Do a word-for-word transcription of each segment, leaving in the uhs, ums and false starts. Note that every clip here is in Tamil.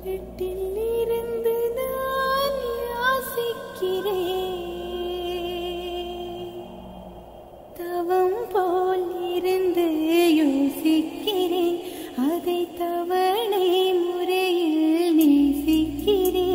இருட்டிலிருந்து நான் யாசிக்கிறேன், தவம் போல் இருந்து யோசிக்கிறேன், அதை தவணை முறையில் நேசிக்கிறேன்.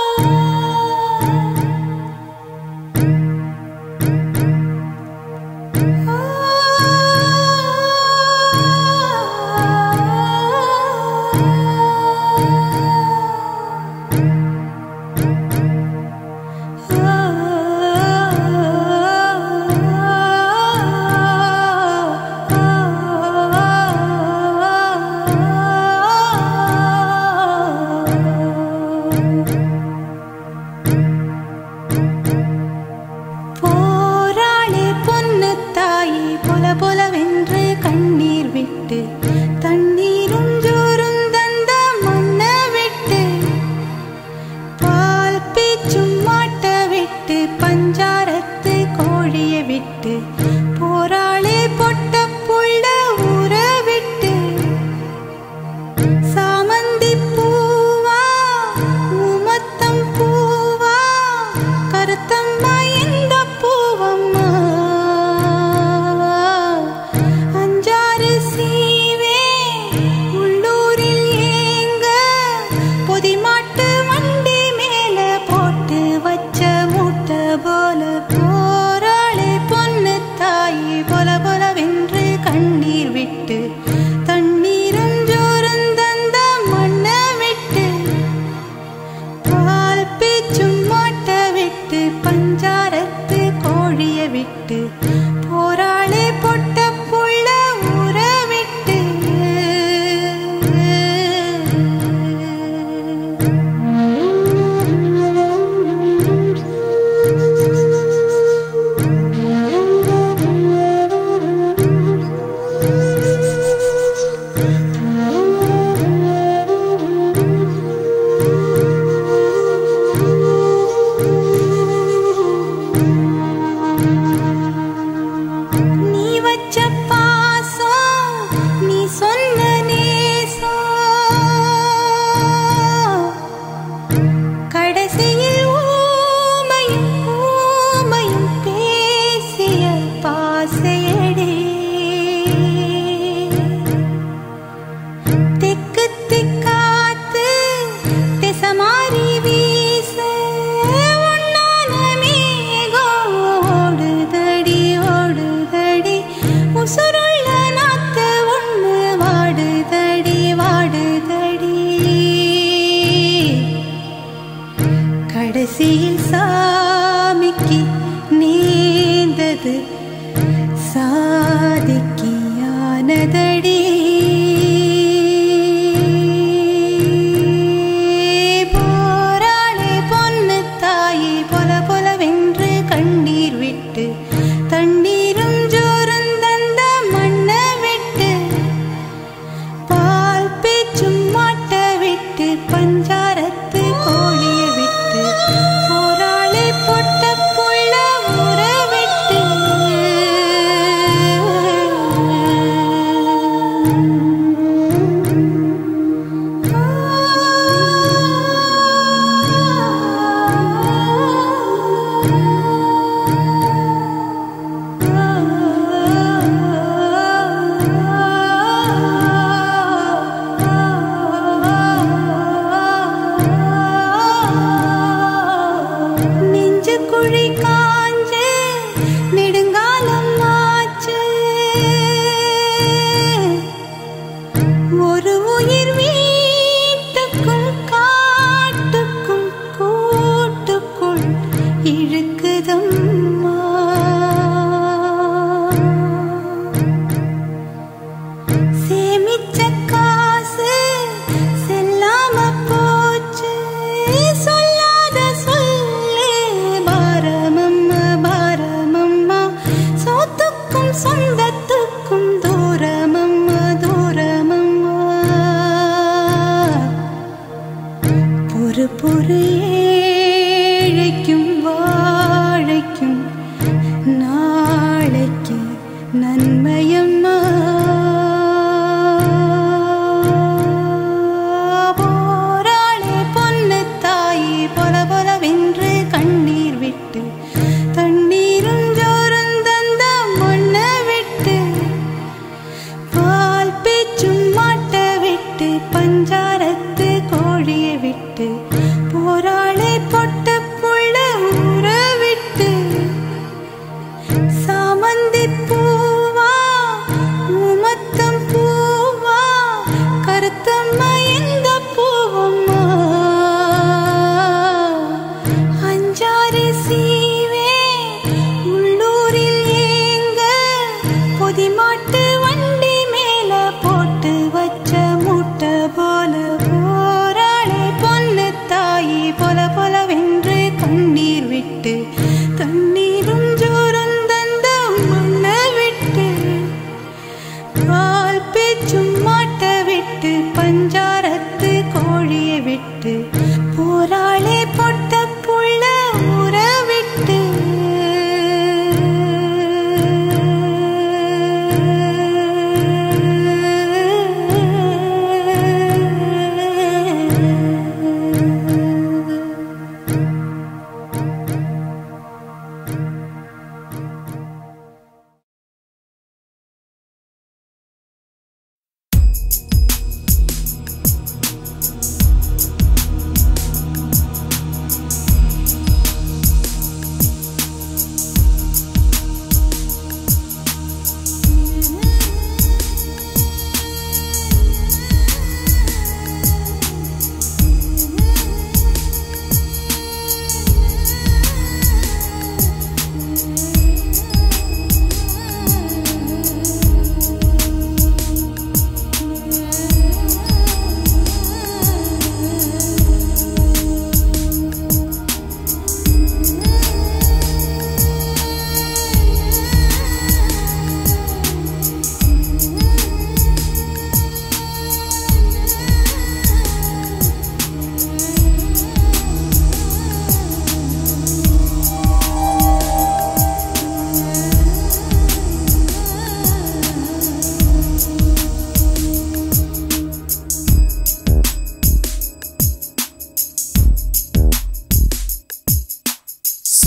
பஞ்சாரத்து கோழியை விட்டு போராளே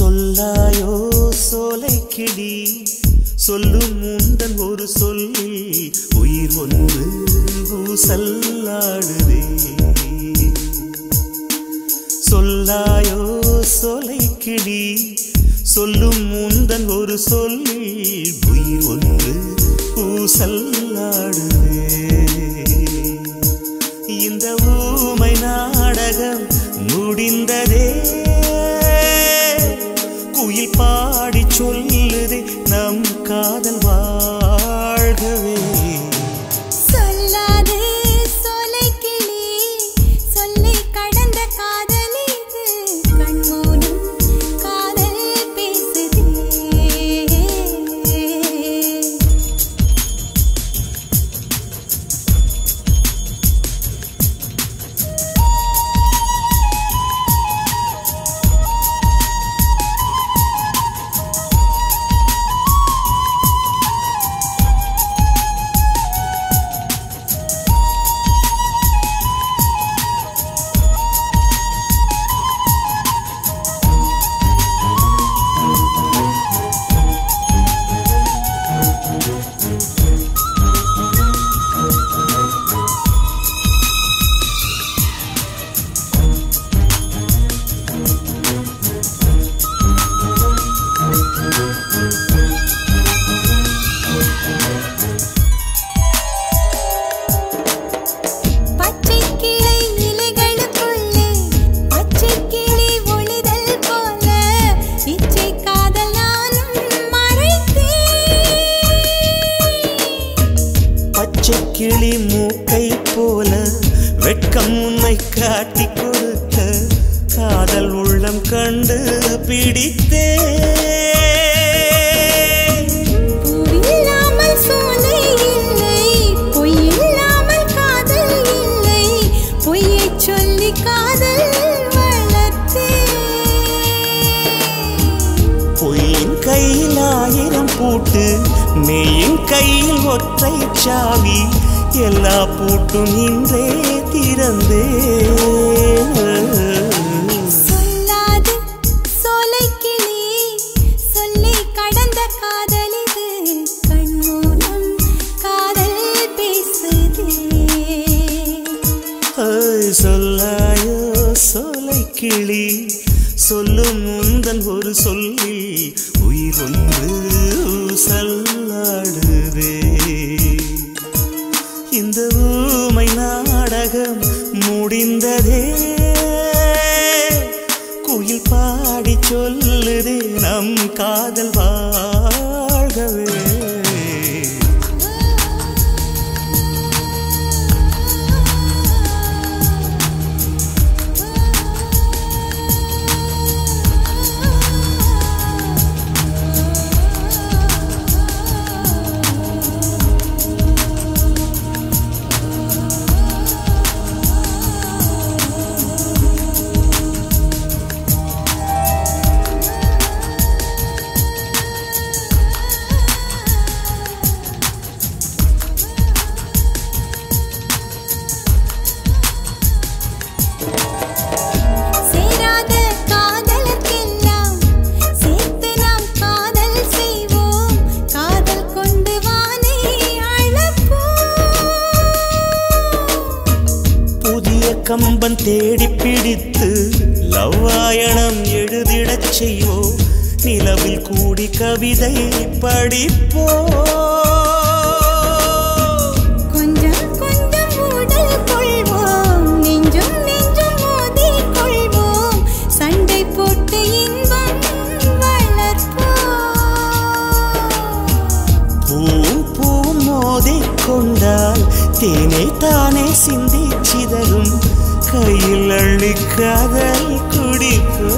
சொல்லாயோ சோலை கிளி சொல்லும் முந்தன் ஒரு சொல்லில் உயிர் ஒன்று ஊசல்லாடுதே. சொல்லாயோ சோலை கிளி சொல்லும் முந்தன் ஒரு சொல்லில் உயிர் ஒன்று ஊசல்லாடுதே. இந்த ஊமை நாடகம் முடிந்ததே, குயில் பாடி சொல்லுதே நம் காதல் வாழ்கவே. சொல்லாது சோலை கிளி சொல்லை கடந்த காதல் இது கண்மூலம் காதல் பேசுதே. கிளி மூக்கை போல வெட்கம் உன்னை காட்டி கொடுத்த காதல் உள்ளம் கண்டு பிடித்தே. பூவில்லாமல் சோலை இல்லை, பொய்யில்லாமல் காதல் இல்லை, பொய்யை சொல்லி காதல் வளர்த்தே. பொய்யின் கையில் ஆயிரம் பூட்டு, மெய்யின் கையில் ஒற்றை சாவி, எல்லா பூட்டும் இன்றே திறந்தே. சொல்லாது சோலை கிளி சொல்லை கடந்த காதல் இது கண்மூலம் காதல் பேசுதே. சொல்லாயோ சோலை கிளி சொல்லும் முந்தன் ஒரு சொல்லில் உயிர் ஒன்று ஊசல்லாடுதே. இந்த ஊமை நாடகம் முடிந்ததே, குயில் பாடி சொல்லுதே நம் காதல் வாழ்கவே. கம்பன் தேடி பிடித்து லவ்வாயணம் எழுதிடச் செய்வோம், நிலவில் கூடி கவிதை படிப்போ. கொஞ்சம் கொஞ்சம் ஊடல் கொள்வோம், நெஞ்சும் நெஞ்சும் மோதி கொள்வோம், சண்டை போட்டு இன்பம் வளர்ப்போம். பூவும் பூவும் மோதி கொண்டால் தேனை தானே சிந்தி சிதறும், கையில் அள்ளி காதல் குடிப்போ.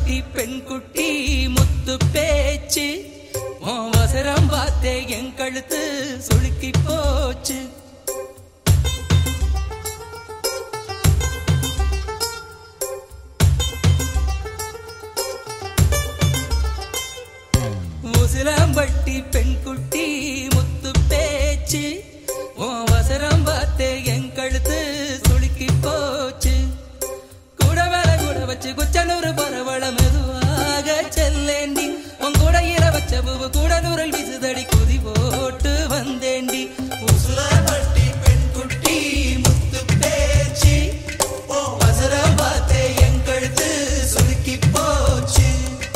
பட்டி பெண் குட்டி முத்து பேச்சு உன் வசரம் பார்த்தே என் கழுத்து சுளுக்கி போச்சு. உசிலம்பட்டி பெண் குட்டி முத்து பேச்சு உன் வசரம் பார்த்தே என் கழுத்து சுளுக்கி போச்சு. கூட மேல கூட வச்சு குச்சனூறு பரவள மெதுவாக செல்லேண்டி உன் கூட இர வச்ச பூவு கூட நூறல் விசுதடி குதி போட்டு வந்தேண்டி. உசிலம்பட்டி பெண் குட்டி முத்து பேச்சு உன் வசரம் பார்த்தே என் கழுத்து சுளுக்கி போச்சு.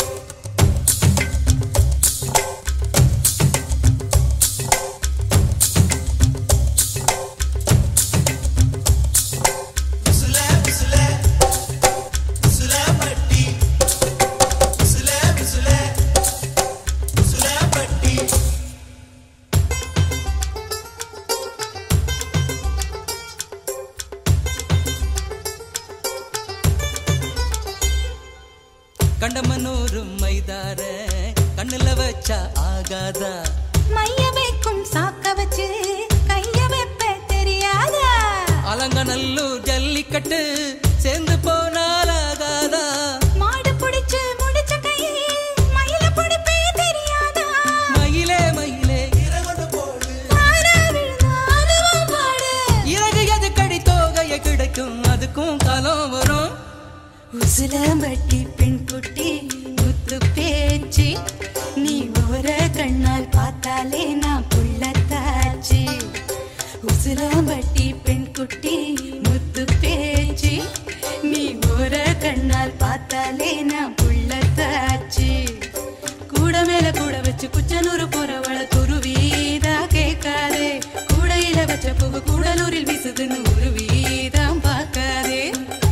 கண்டமனூரு மைதார கண்ணுல வச்சா ஆகாதா மைய வைக்கும் சாக்க வச்சு கைய வைப்ப தெரியாதா. அலங்கநல்லூர் ஜல்லிக்கட்டு சேர்ந்து போனால் ஆகாதா. மாடு புடிச்சு முடிச்ச கையே மயில புடிப்பே தெரியாதா. மயிலே மயிலே இறகு போடு ஆனா விழுந்தாலும் பாடு. இறகு எது கடி தோகைய கிடைக்கும் அதுக்கும் காலம் வரும். உசிலம்பட்டி பெண் குட்டி முத்து பேச்சு நீ ஓர கண்ணால் பார்த்தாலே நான் புள்ளத்தாச்சு. உசிலம்பட்டி பெண் குட்டி முத்து பேச்சு நீ ஓர கண்ணால் பார்த்தாலே நான் புள்ளத்தாச்சு. கூட மேல கூட வச்சு குச்சனூறு போறவள துருவீதா கேட்காதே. கூடையில வச்ச பூவு கூடலூரில் வீசுதுன்னு உருவீதான் பார்க்காதே.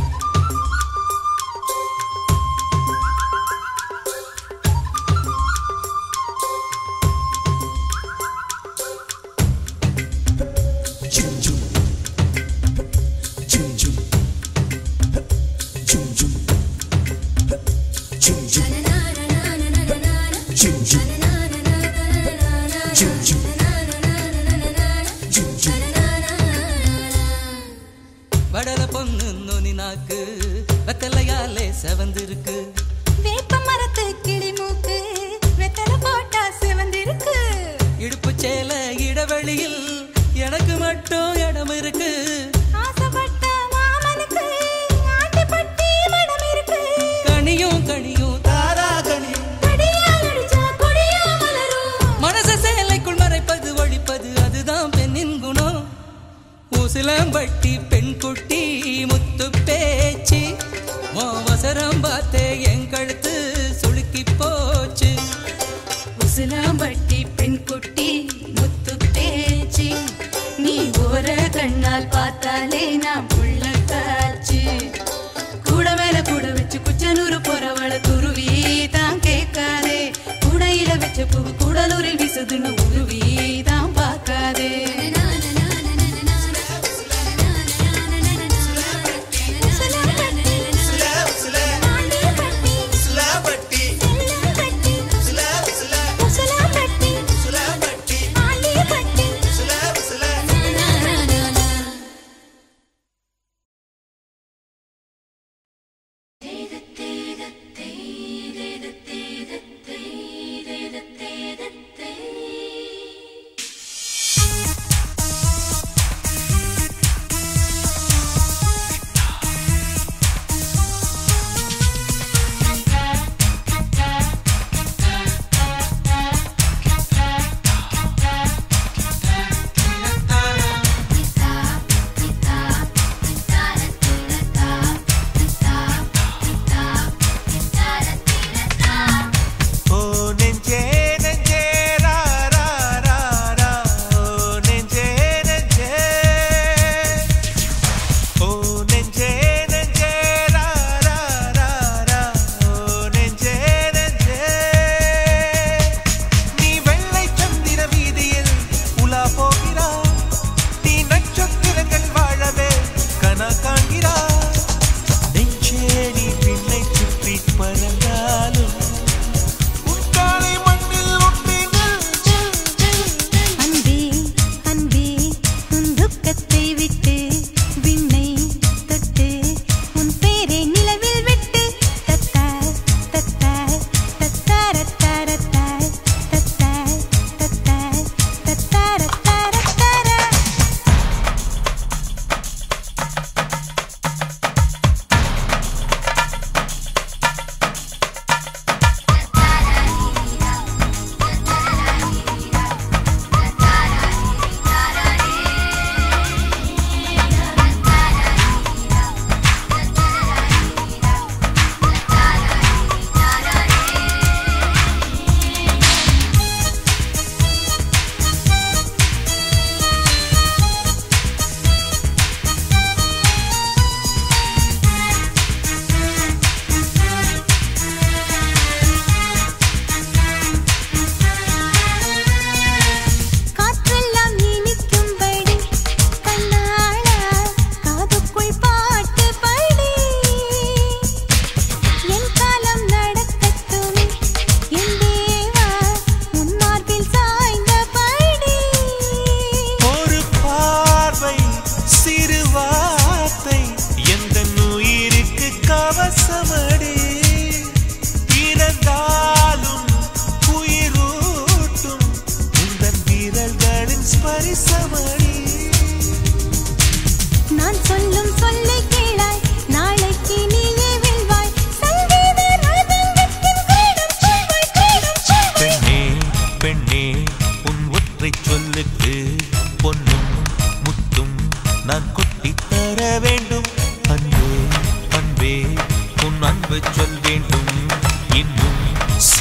வடல பொண்ணு நுனி நாக்கு வெத்தலையாலே செவந்திருக்கு. வேப்ப மரத்து கிளி மூக்கு வெத்தலை போட்டா சிவந்திருக்கு. இடுப்பு சேல இடவெளியில் எனக்கு மட்டும் இடம் இருக்கு. ஆசைப்பட்ட மாமனுக்கு ஆட்டிப்பட்டி மனம் இருக்கு. கனியும் கனியும் தாரா கனியும் கடியால் அடிச்சா கொடியா மலரும். மனச சேலைக்குள் மறைப்பது ஒழிப்பது அதுதான் பெண்ணின் குணம். உசிலம்பட்டி பெண் குட்டி முத்து பேச்சு உன் வசரம் பார்த்தே என் கழுத்து சுளுக்கி போச்சு. உசிலம்பட்டி பெண் குட்டி முத்து பேச்சு நீ ஓர கண்ணால் பார்த்தாலே நான் புள்ளத்தாச்சு. கூட மேல கூட வச்சு குச்சனூறு போறவள துருவி தான் கேட்காதே. கூடையில வச்ச பூவு கூடலூரில் வீசுதுன்னு உருவி தான் பார்க்காதே.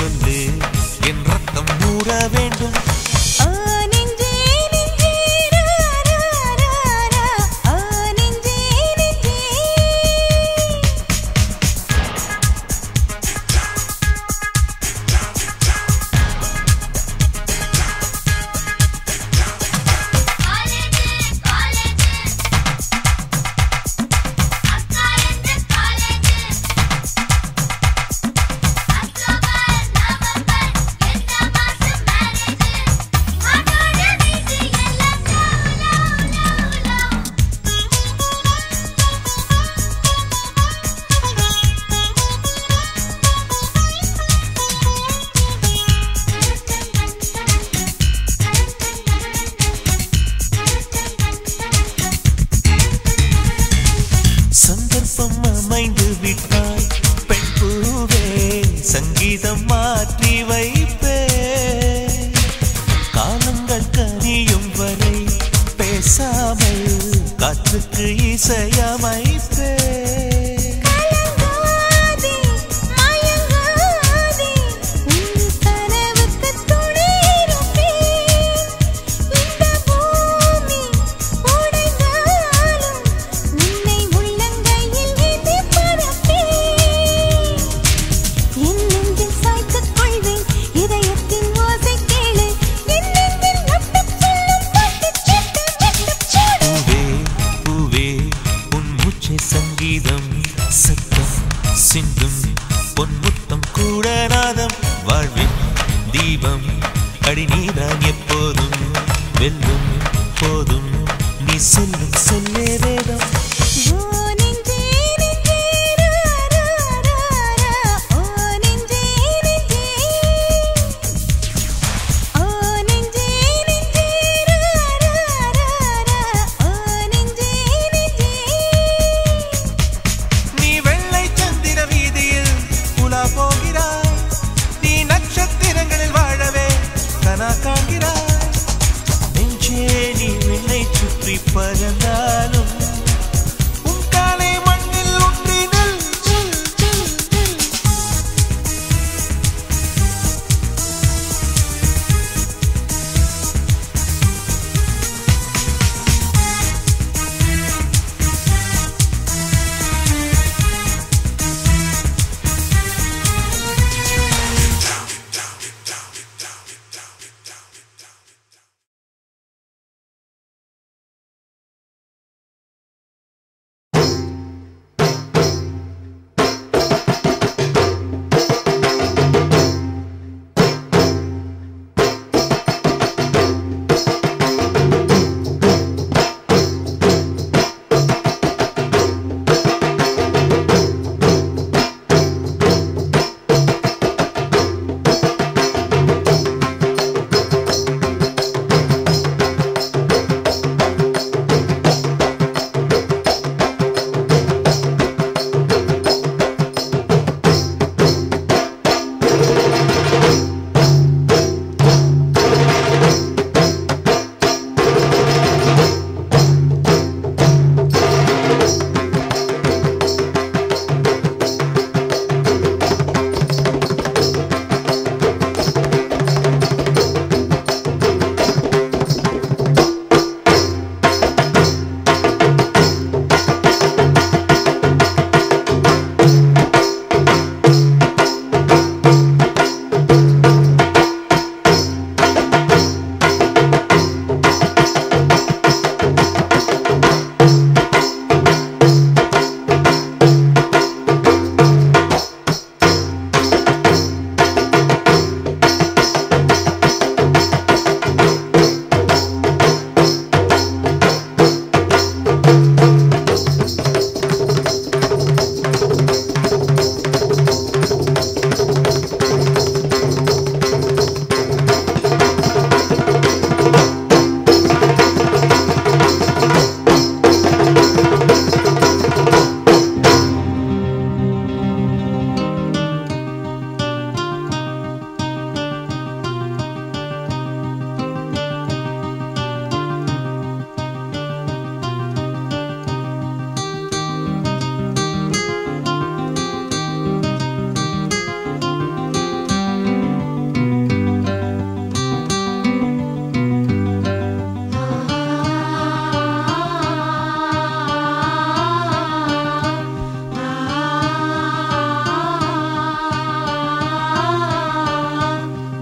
சொல்லு என் ரத்தம் ஊற வேண்டும் சந்தர்ப்பம் அமைந்து விட்டாய் பெண் பூவே சங்கீதம் மாற்றி வைப்பே காலங்கள் கனியும் வரை பேசாமல் காற்றுக்கு இசையமைப்பே சங்கீதம் சத்தம் சிந்தும் பொன்முத்தம் கூட நாதம் வாழ்வின் தீபம் அடிநீரான் எப்போதும் வெல்லும் போதும் நீ செல்லும் சொல்லே வேதம்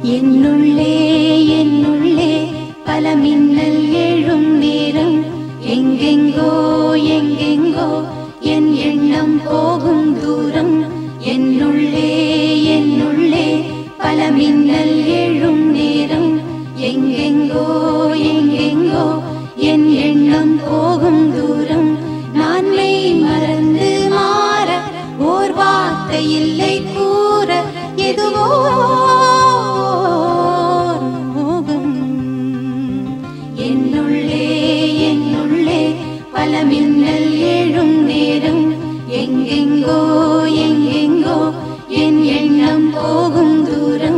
என்னுள்ளே என்னுள்ளே பல மின்னல் எழும் நேரம் எங்கெங்கோ எங்கெங்கோ என் எண்ணம் போகும் தூரம் என்னுள்ளே என்னுள்ளே பல மின்னல் எழும் நேரம் எங்கெங்கோ எங்கெங்கோ என் எண்ணம் போகும் தூரம் நான் மெய் மறந்து மாற ஓர் வார்த்தை இல்லை கூற எதுவோ மோகம் என்னுள்ளே என்னுள்ளே பல மின்னல் எழும் நேரம் எங்கெங்கோ எங்கெங்கோ என் எண்ணம் போகும் தூரம்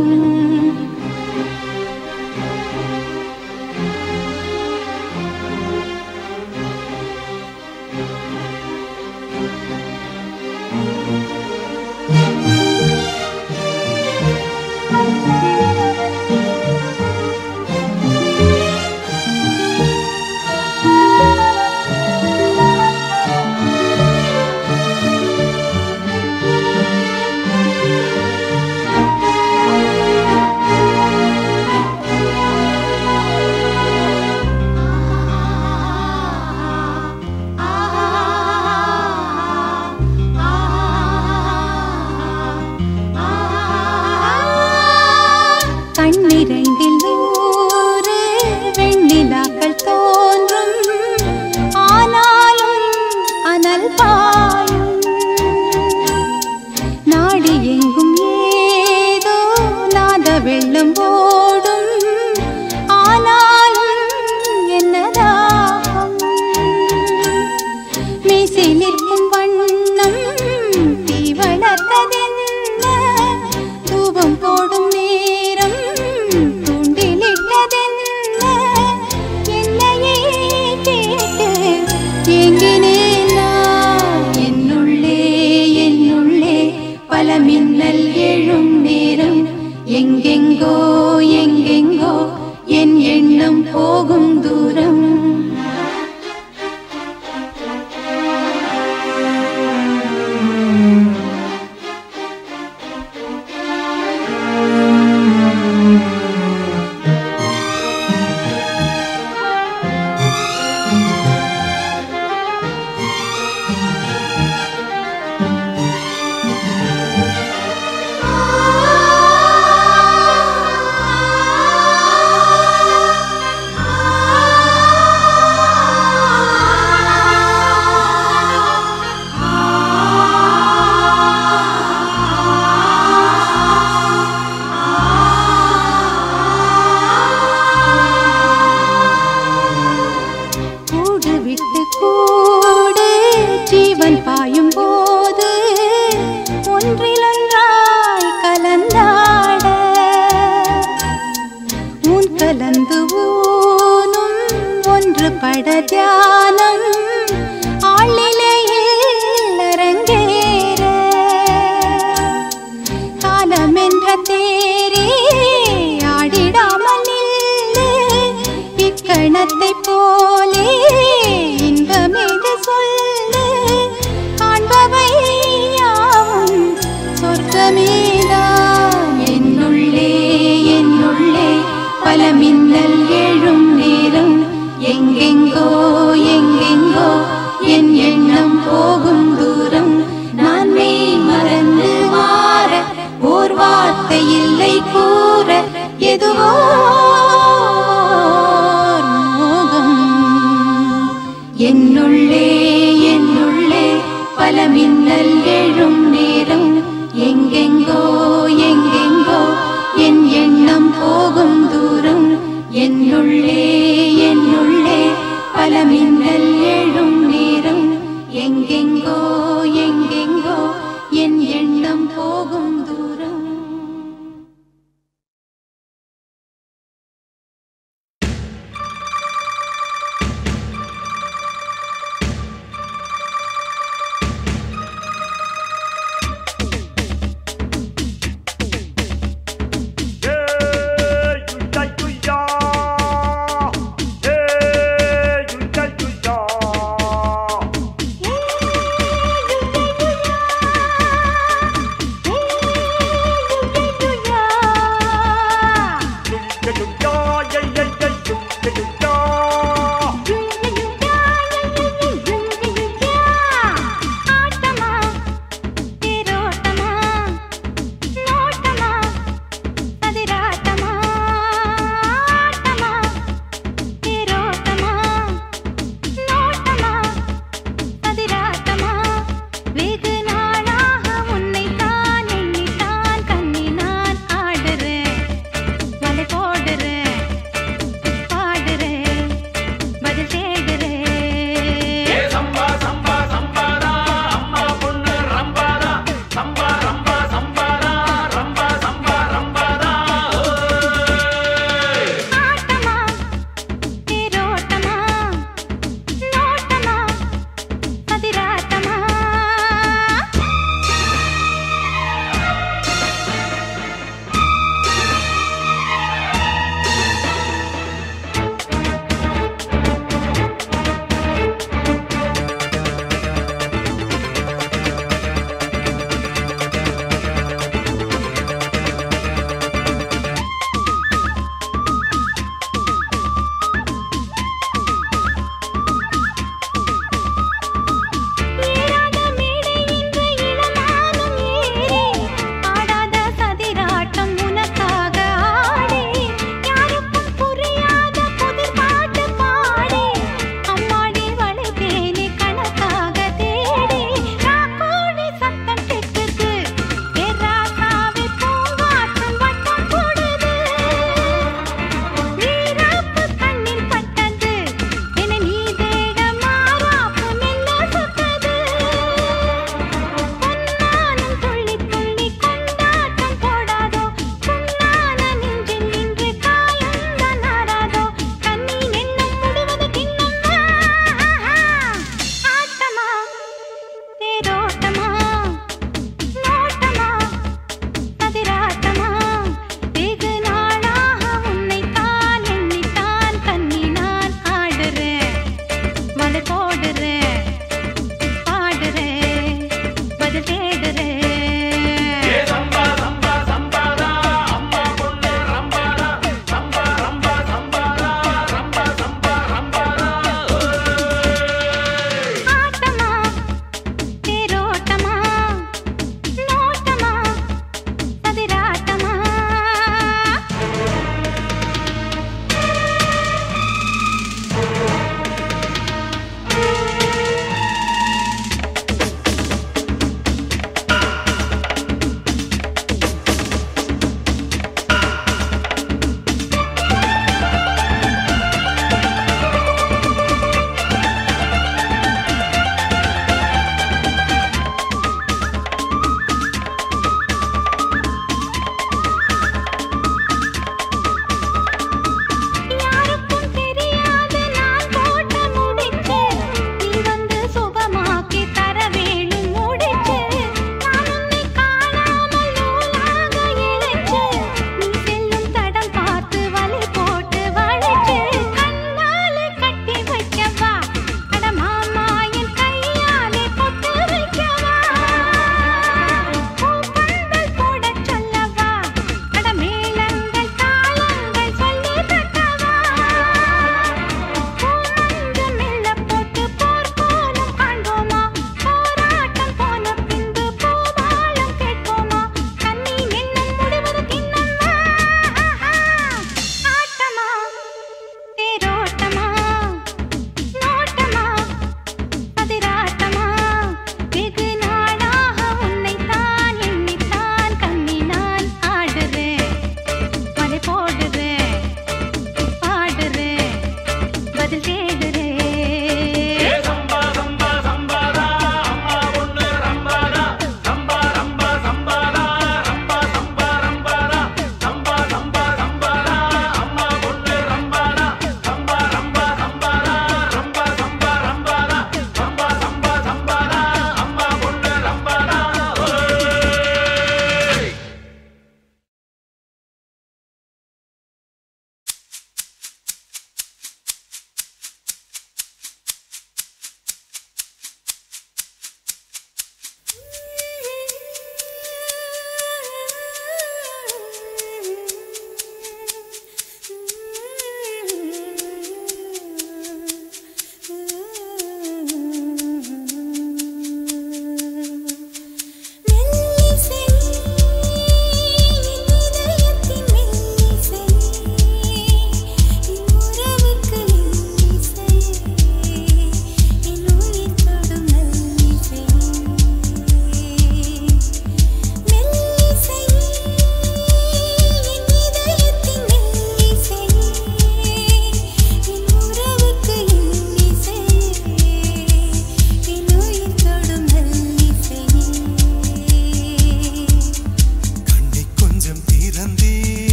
கண்ணிரண்டில் நூறு வெண்ணிலாக்கள் தோன்றும் ஆனாலும் அனல் பாயும் நாடி எங்கும் ஏதோ நாத வெள்ளம் ஓடும் ஆனாலும் என்னதாகும் மீசை நிற்கும் வண்ணம் தீ வளர்த்ததென்ன தூபம் போடும் நேரம் தூண்டிலிட்டதென்ன என்னையே கேட்டு ஏங்கினேன் நான் என்னுள்ளே என்னுள்ளே பல மின்னல் எழும் நேரம் எங்கெங்கோ எங்கெங்கோ என் எண்ணம் போகும் தூரம் கூடு விட்டு கூடு ஜீவன் பாயும் போது ஒன்றிலொன்றாய் கலந்தாட ஊன் கலந்து ஊனும் ஒன்று பட தியானம் ஆளிலையில் அரங்கேற காலம் என்ற தேரே ஆடிடாமல் நில்லு இக்கணத்தை போலே இன்பமேது சொல்லு காண்பவை யாவும் சொர்க்கமேதான் என்னுள்ளே என்னுள்ளே பல மின்னல் எழும் நேரம் எங்கெங்கோ எங்கெங்கோ என் எண்ணம் போகும் தூரம் நான் மெய் மறந்து மாற ஓர் வார்த்தை இல்லை கூற எதுவோ மோகம் என்னுள்ளே என்னுள்ளே பல மின்னல் எழும் நேரம் எங்கெங்கோ எங்கெங்கோ என் எண்ணம் போகும் தூரம் என்னுள்ளே என்னுள்ளே பல மின்னல் எழும் நேரம் எங்கெங்கோ எங்கெங்கோ என் எண்ணம் போகும் தூரம்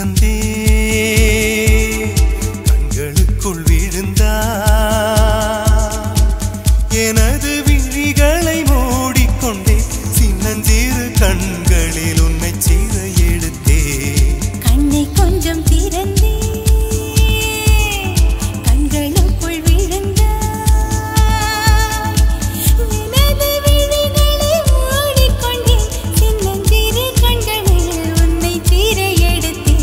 திறந்தே கண்களுக்குள் விழுந்தா எனது விழிகளை மூடிக்கொண்டே சின்னஞ்சிறு கண்களில் உன்னை சீர எடுத்தே கண்ணை கொஞ்சம் திறந்தே கண்களுக்குள் விழுந்தா எனது விழிகளை மூடிக்கொண்டே சின்னஞ்சிறு கண்களில் உன்னை சீர எடுத்தே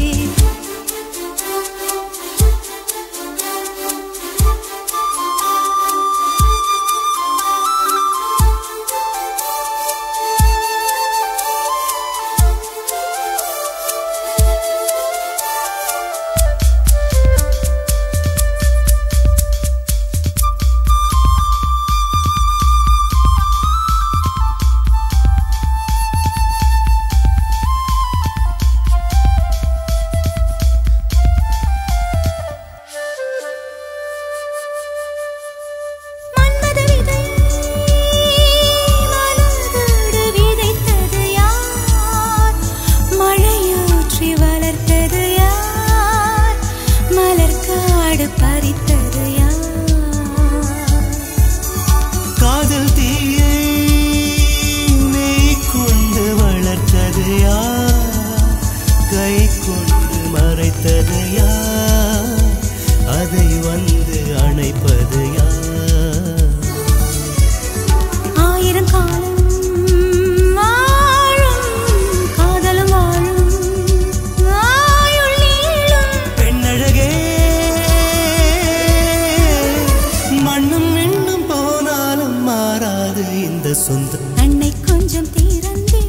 மன்மத விதை மலர்ந்தோடு விதைத்தது யார் மழையூற்றி வளர்த்தது யார் மலர்காடு பறித்தது யார் காதல் தீயை நெய் கொண்டு வளர்த்தது யார் கை கொண்டு மறைத்தது யார் அதை வந்து அணைப்பது யார் ஆயிரம் காலம் வாழும் காதலும் வாழும் ஆயுள் நீளும் பெண்ணழகே மண்ணும் விண்ணும் போனாலும் மாறாது இந்த சொந்தம் கண்ணை கொஞ்சம் திறந்தே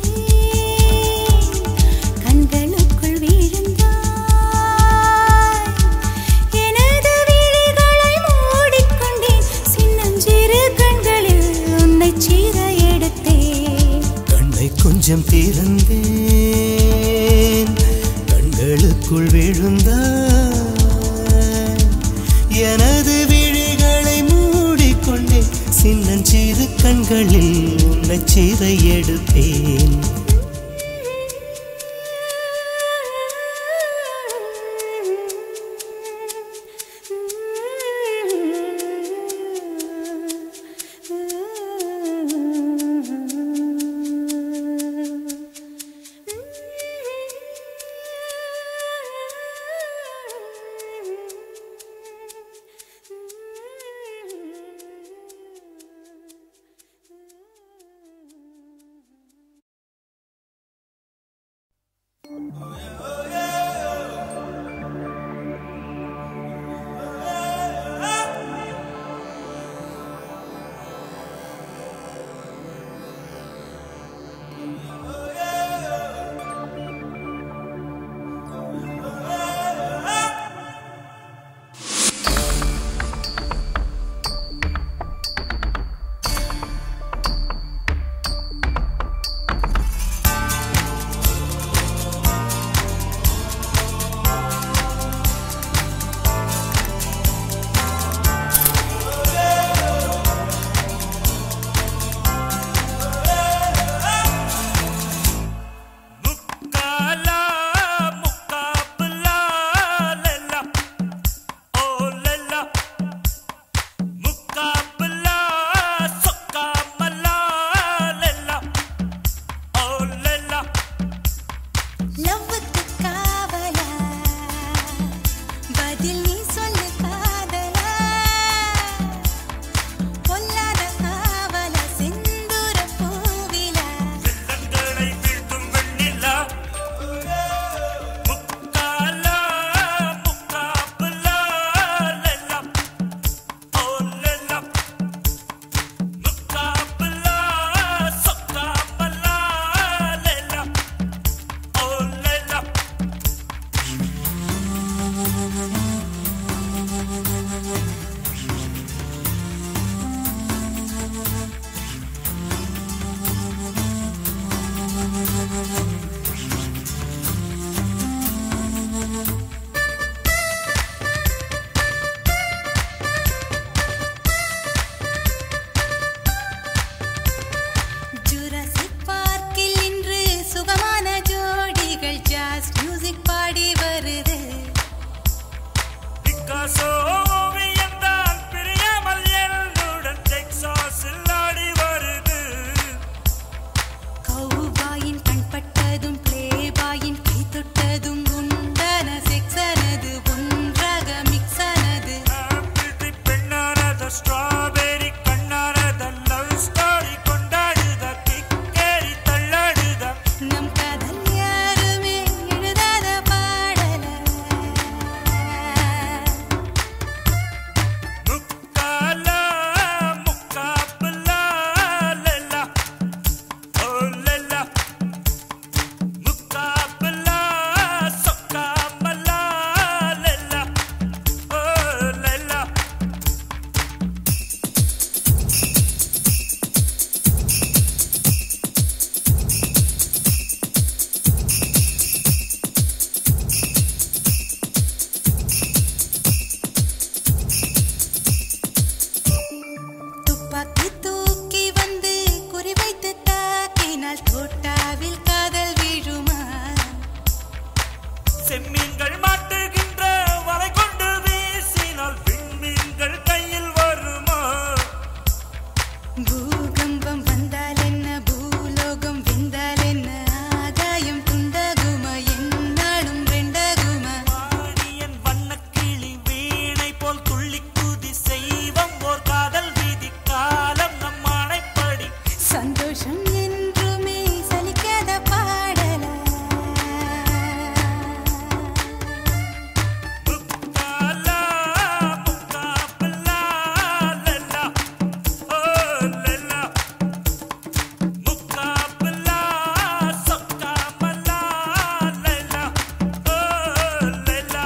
கண்களுக்குள் விழுந்தாய் எனது விழிகளை மூடிக்கொண்டேன் சின்னஞ்சிறு கண்களில் உன்னை சீர எடுத்தேன் கண்ணை கொஞ்சம் திறந்தேன் கண்களுக்குள் விழுந்தாய் எனது விழிகளை மூடிக்கொண்டேன் சின்னஞ்சிறு கண்களில் உன்னை சீர எடுத்தேன் செம்மீன்கள் மாட்டுகின்ற வலை கொண்டு வீசினால் விண்மீன்கள் கையில் வருமா? பூகம்பம் வந்தால் என்ன, பூலோகம் வெந்தால் என்ன, ஆகாயம் துண்டகுமா என்னாலும் ரெண்டகுமா? வாணியன் வண்ணக்கிளி வீணை போல் துள்ளி குதி செய்வம் ஓர் காதல் வீதி காலம் நம் ஆணைப்படி. சந்தோஷம் என்றுமே சலிக்காத பாடல. முக்காலா முக்காபலா லல்லா ஓ லல்லா முக்காபலா சொக்காமலா லல்லா ஓ லல்லா.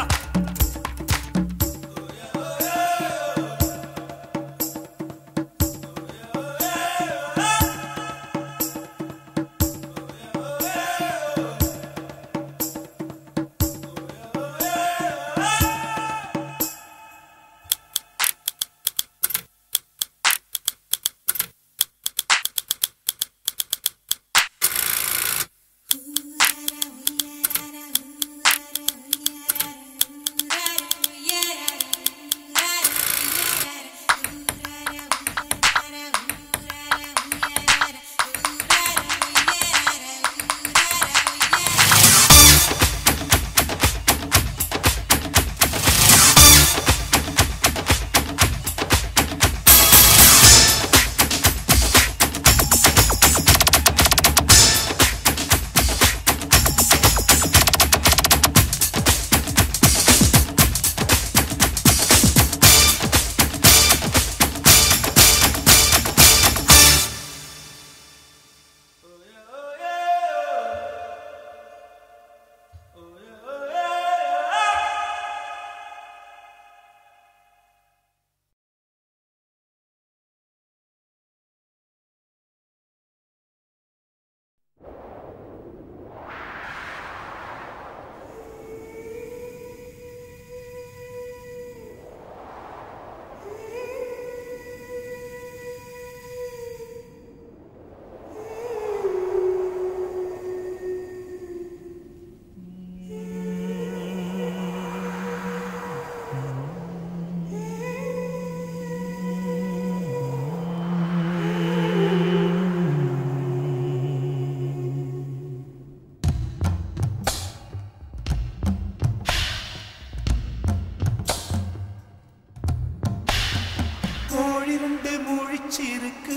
தனிச்சிருக்கு,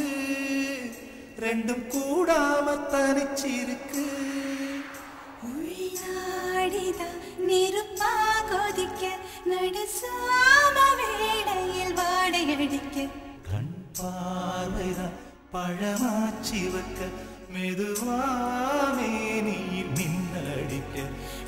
ரெண்டும் கூடாம தனிச்சிருக்கு. உள்ளாடிதா நெருப்பா கொதிக்க, நடுசாம வேளையில் வாடையடிக்க. கண் பார்வைதான் பழமாச்சி வைக்க, மெதுவாமே நீ மின்னடிக்க.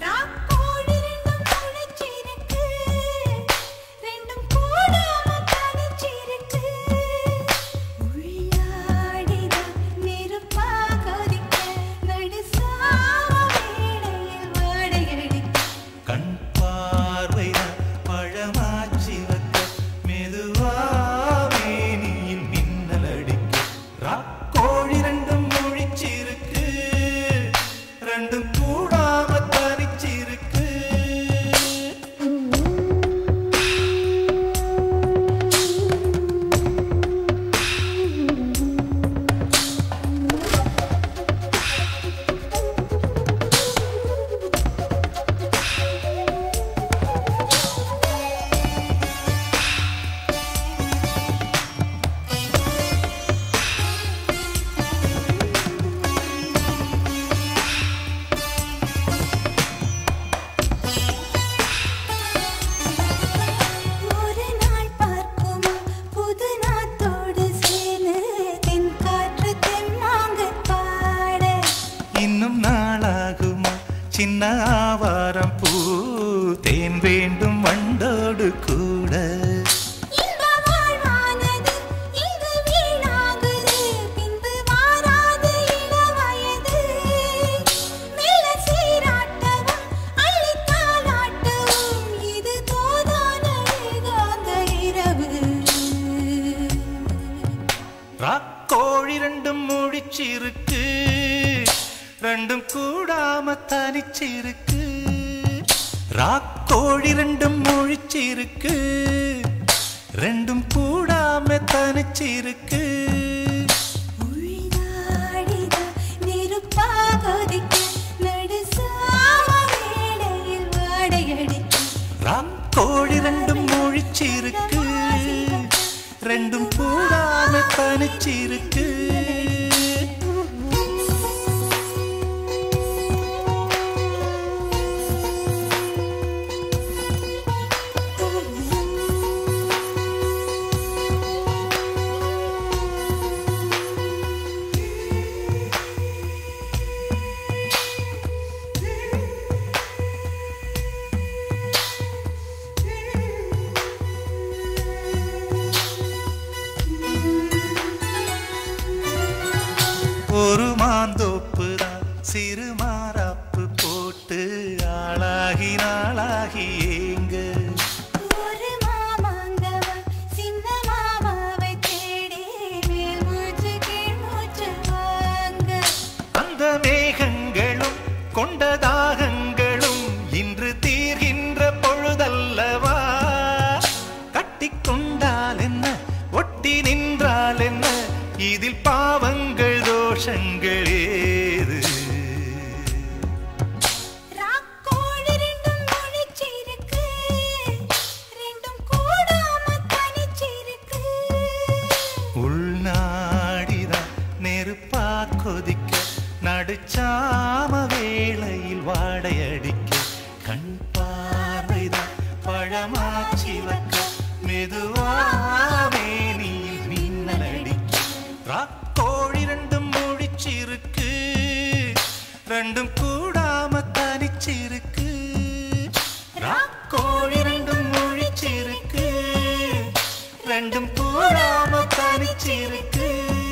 சின்ன ஆவாரம் பூ தேன் வேண்டும் வண்டோடு கூட. ராக்கோழி ரெண்டும் முடிச்சிருக்கு, ரெண்டும் கூடாம தனிச்சிருக்கு. ராக்கோழி ரெண்டும் முழிச்சிருக்கு, ரெண்டும் கூடாம தனிச்சிருக்கு. ராக்கோழி ரெண்டும் முழிச்சிருக்கு, ரெண்டும் கூடாம தனிச்சிருக்கு. ஒரு மாந்தோப்பு தான் சிறு மாறாப்பு போட்டு ஆளாகி நாளாகி ஏங்க. ஒரு மாமாங்கவா சின்ன மாமாவை தேடி மேல் மூச்சு கீழ் மூச்சு வாங்க. அந்த மேகங்களும் கொண்ட தாகங்களும் இன்று தீர்கின்ற பொழுதல்லவா. கட்டிக்கொண்டால் என்ன, ஒட்டி நின்றால் என்ன, இதில் பாவங்கள் தோஷங்கள் ஏது. ராக்கோழி ரெண்டும் முழிச்சிருக்கு, ரெண்டும் கூடாம தனிச்சிருக்கு. உள்நாடிதான் நெருப்பா கொதிக்க, நடுச்சாம வேளையில் வாடையடிக்க, கண் பார்வைதான் பழமாச்சி வைக்க, மெதுவாவே நீ மின்னல் அடிக்க. ராக்கோழி ரெண்டும் முழிச்சிருக்கு, ரெண்டும் கூடாம தனிச்சிருக்கு. ராக்கோழி ரெண்டும் முழிச்சிருக்கு, ரெண்டும் கூடாம தனிச்சிருக்கு.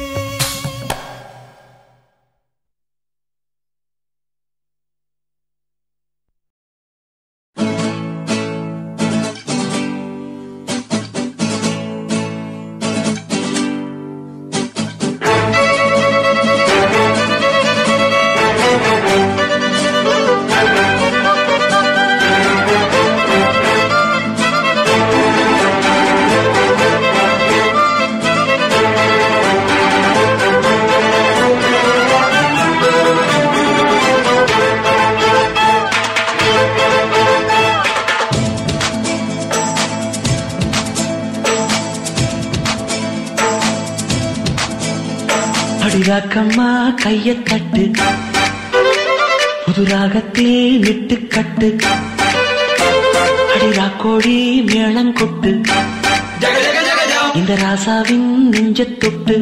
அடிராக்கம்மா கைய தட்டு, புதுராகத்தில் விட்டு கட்டு. அடிராக்கோடி மேளம் கொட்டு, இந்த ராசாவின் நெஞ்ச தொட்டு.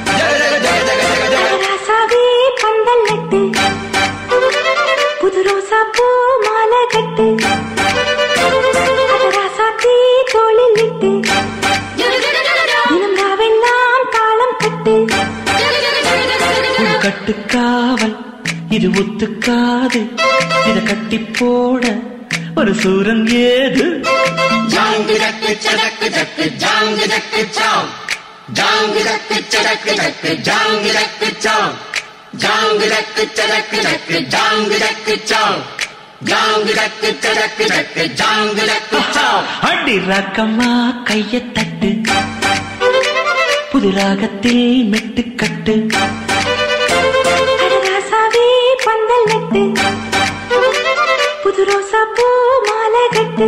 ராசாவே பந்தல் நட்டு, புது ரோசா பூ மாலை கட்டு. ராசாத்தி தோளில் விட்டு, தினம் ராவெல்லாம் தாளம் கட்டு. கட்டுக்காவல் இது ஒத்துக்காது, இத கட்டி போட ஒரு சூரன் ஏது. ஜாங்கு ஜக்கு சடக்கு ஜக்கு ஜாங்கு ஜக்கு சாம், ஜாங்கு ஜக்கு சடக்கு ஜக்கு ஜாங்கு ஜக்கு சாம், ஜாங்கு ஜக்கு சடக்கு ஜக்கு ஜாங்கு ஜக்கு சாம், ஜாங்கு ஜக்கு சடக்கு ஜக்கு ஜாங்கு ஜக்கு சாம். அடி ராக்கம்மா கைய தட்டு, புது ராகத்தில் மெட்டு கட்டு. ராசாவே பந்தல் நட்டு, புது ரோசா பூ மாலை கட்டு.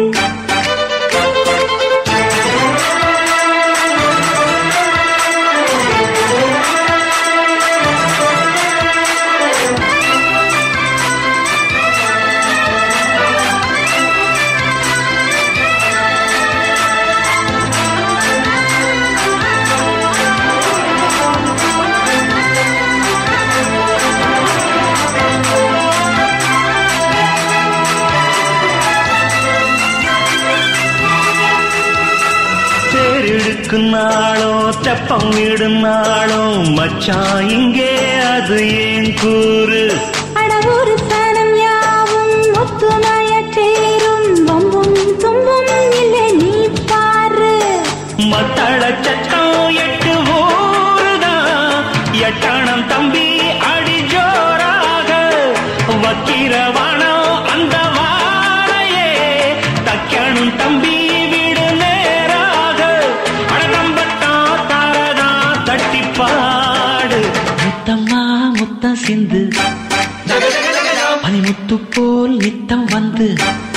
நாளோ தெப்பம் விடும் நாளோ மச்சான் இங்கே அது ஏன் கூறு. அடவூரு சனம் யாவும் ஒத்துமைய சேரும், வம்பும் தும்பும் இல்லை நீ பாரு. மத்தள சட்டம் எட்டு ஊருதான், எட்டணம் தம்பி அடி ஜோராக. வக்கிரவானோ அந்த வாழையே சிந்து பனிமுத்து போல் நித்தம் வந்து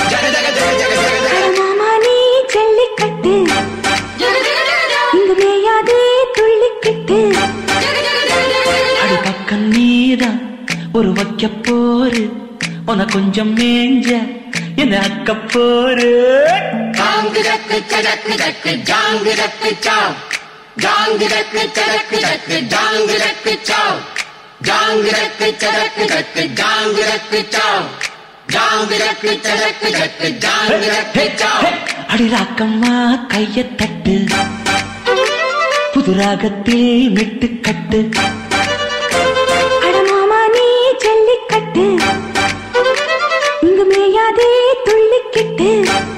மாமா நீ ஜல்லிக்கட்டு இங்கு மேயாதே துள்ளிக்கிட்டு அடி பக்கம் நீதான் ஒரு வைக்க போரு உன கொஞ்சம் மேஞ்ச என்ன அக்க போரு ஜாங்கு ஜக்கு சடக்கு ஜக்கு ஜாங்கு ஜக்கு சாவ் ஜாங்கு ஜக்கு சடக்கு ஜக்கு ஜாங்கு ஜக்கு சாவ் ஜாங்கு ஜக்கு சடக்கு ஜக்கு ஜாங்கு ஜக்கு சாவ் ஜாங்கு ஜக்கு சடக்கு ஜக்கு ஜாங்கு ஜக்கு சாவ். அடி ராக்கம்மா கைய தட்டு புது ராகத்தில் விட்டு கட்டு அட மாமா நீ ஜல்லிக்கட்டு இங்கு மேயாதே துள்ளிக்கிட்டு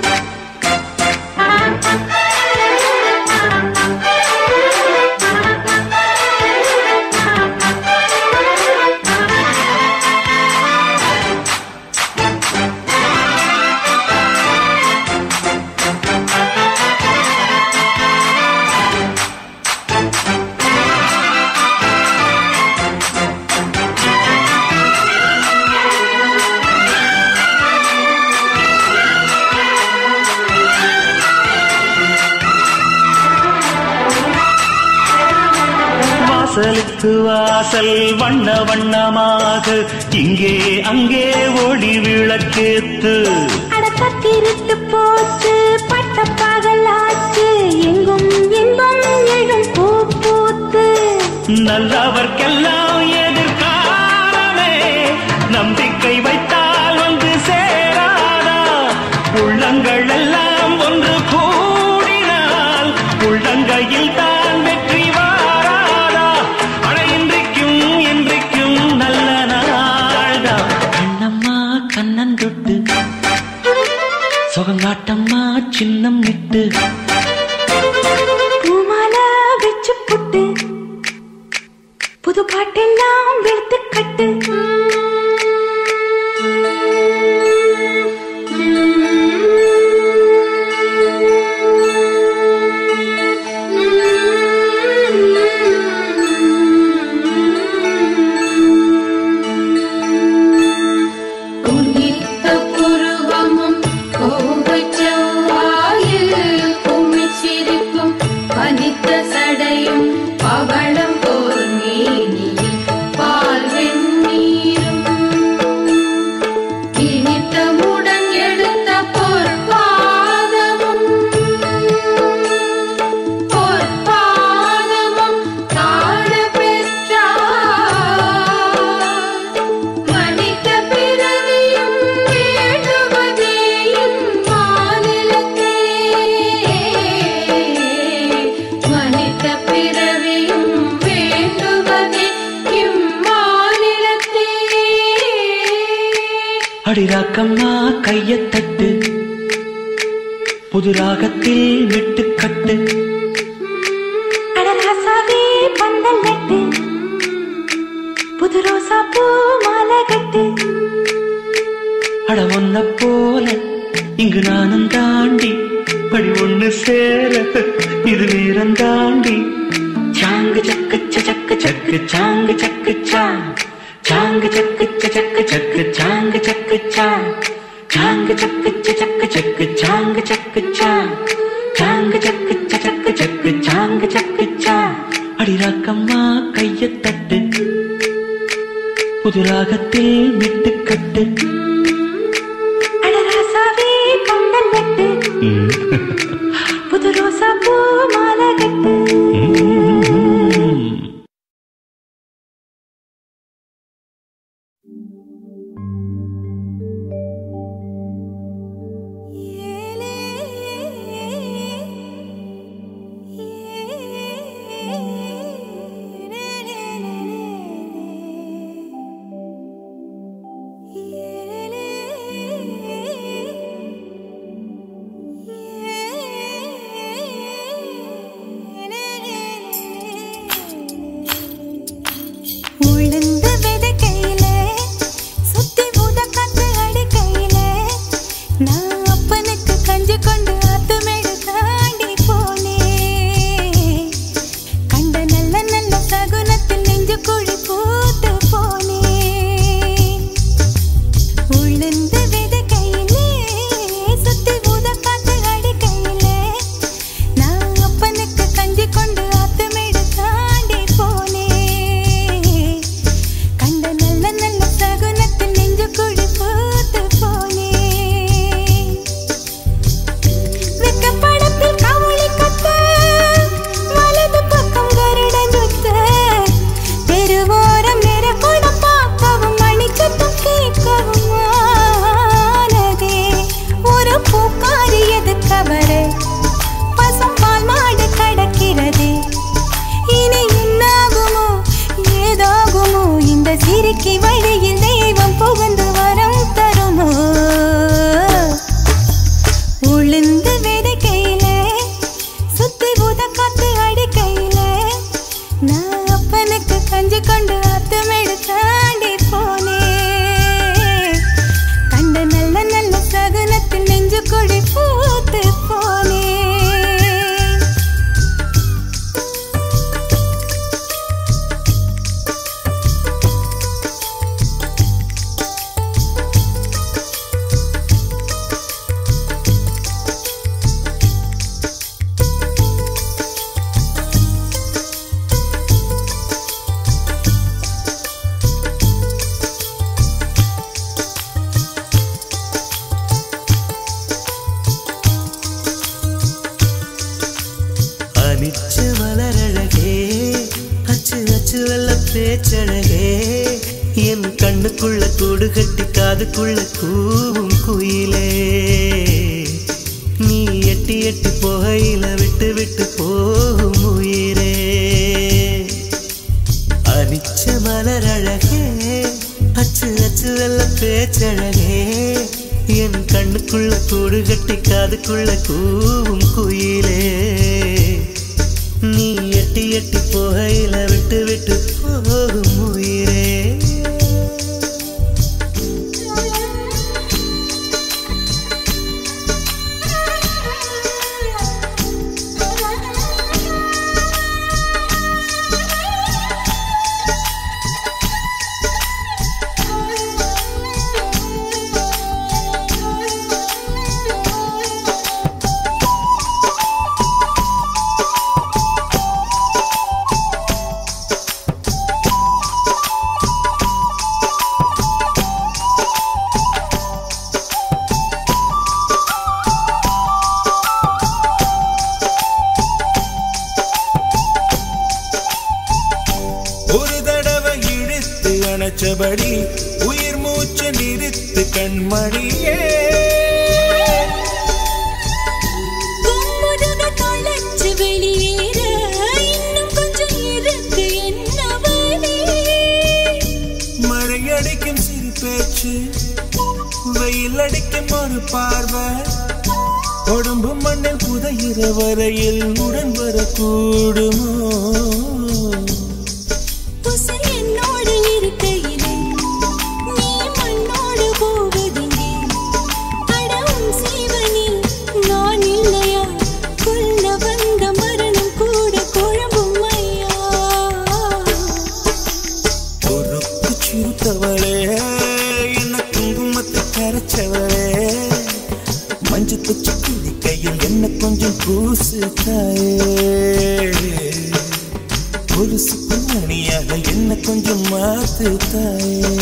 வாசலுக்கு வாசல் வண்ண வண்ணமாக இங்கே அங்கே ஓடி விளக்கேத்து அடப்பத்திருட்டு போச்சு பட்ட பகலாச்சு எங்கும் இன்பம் எழும் பூ பூத்து நல்லவர்க்கெல்லாம் எதிர்காலமே நம்பிக்கை வைத்தால் வந்து சேராதா உள்ளங்கள் எல்லாம் ஒன்று கூடினால் உள்ளங்கையில் தான் வெற்றி வாராதா அட இன்றைக்கும் இன்றைக்கும் நல்ல நாள்தான் கண்ணம்மா கண்ணன் தொட்டு சுகங்காட்டம்மா சின்னம் விட்டு பூமாலா வச்சு புட்டு புது பாட்டெல்லாம் வெளுத்து கட்டு அடிராக்கம்மா கைய தட்டு புது ராகத்தில் விட்டு கட்டு அடராசாவே பந்தல் நட்டு புது ரோசா பூ மாலை கட்டு அட ஒன்ன போல இங்கு நானும் தாண்டி படி ஒண்ணு சேர இது வீரம் தாண்டி சாங்கு சக்கு சக்கு சக்கு சாங்கு சக்கு சாங் சாங்கு சக்கு சக்கு சக்கு சாங்கு சக்கு சாங் சாங்கு சக்கு சக்கு சக்கு சாங்கு சக்கு சாங் சாங்கு சக்கு சக்கு சக்கு சாங்கு சக்கு சாங் அடிராக்கம்மா கைய தட்டு புது ராகத்தில் விட்டு கட்டு அடராசாவே பந்தல் நட்டு புது ரோசா பூ மாலை கட்டு குழி பூத்து போனே தவறு பசும் பால் மாடு கடக்கிறது இனி என்னாகுமோ ஏதாகுமோ இந்த சிரிக்கி வழியில் தெய்வம் புகுந்து வரம் தருமோ உளுந்து விதைக்கையில சுத்தி ஊத காத்து அடிக்கையில நான் அப்பனுக்கு கஞ்சி கொண்டு அத்தமிடு தாண்டி போனேன் கண்ட நல்ல நல்ல சகுனத்தில் நெஞ்சு கொடி பூத்து போனேன் பேச்சழகே என் கண்ணுக்குள்ள கூடு கட்டி காதுக்குள்ள கூவும் குயிலே நீ எட்டி எட்டி போகையில விட்டு விட்டு போகும் உயிரே அரிச்ச மலர் அழகே அச்சு அச்சு வெள்ள பேச்சழகே என் கண்ணுக்குள்ள கூடு கட்டி காதுக்குள்ள கூவும் குயிலே நீ எட்டி எட்டி போகையில விட்டு விட்டு போகும் உயிரே படி உயிர் மூச்சு நிறுத்து கண்மணியே கும்முதுக தொலைச்சு வெளியேற இன்னும் கொஞ்சம் இருக்கு என்ன வழி மழை அடிக்கும் சிறு பேச்சு வெயில் அடிக்கும் ஒரு பார்வை உடம்பு மண்ணில் புதையிற வரையில் உடன் வரக்கூடுமோ கொஞ்சம் பூசு தாயே ஒரு சுப்பிரமணியாக என்ன கொஞ்சம் மாத்து தாயே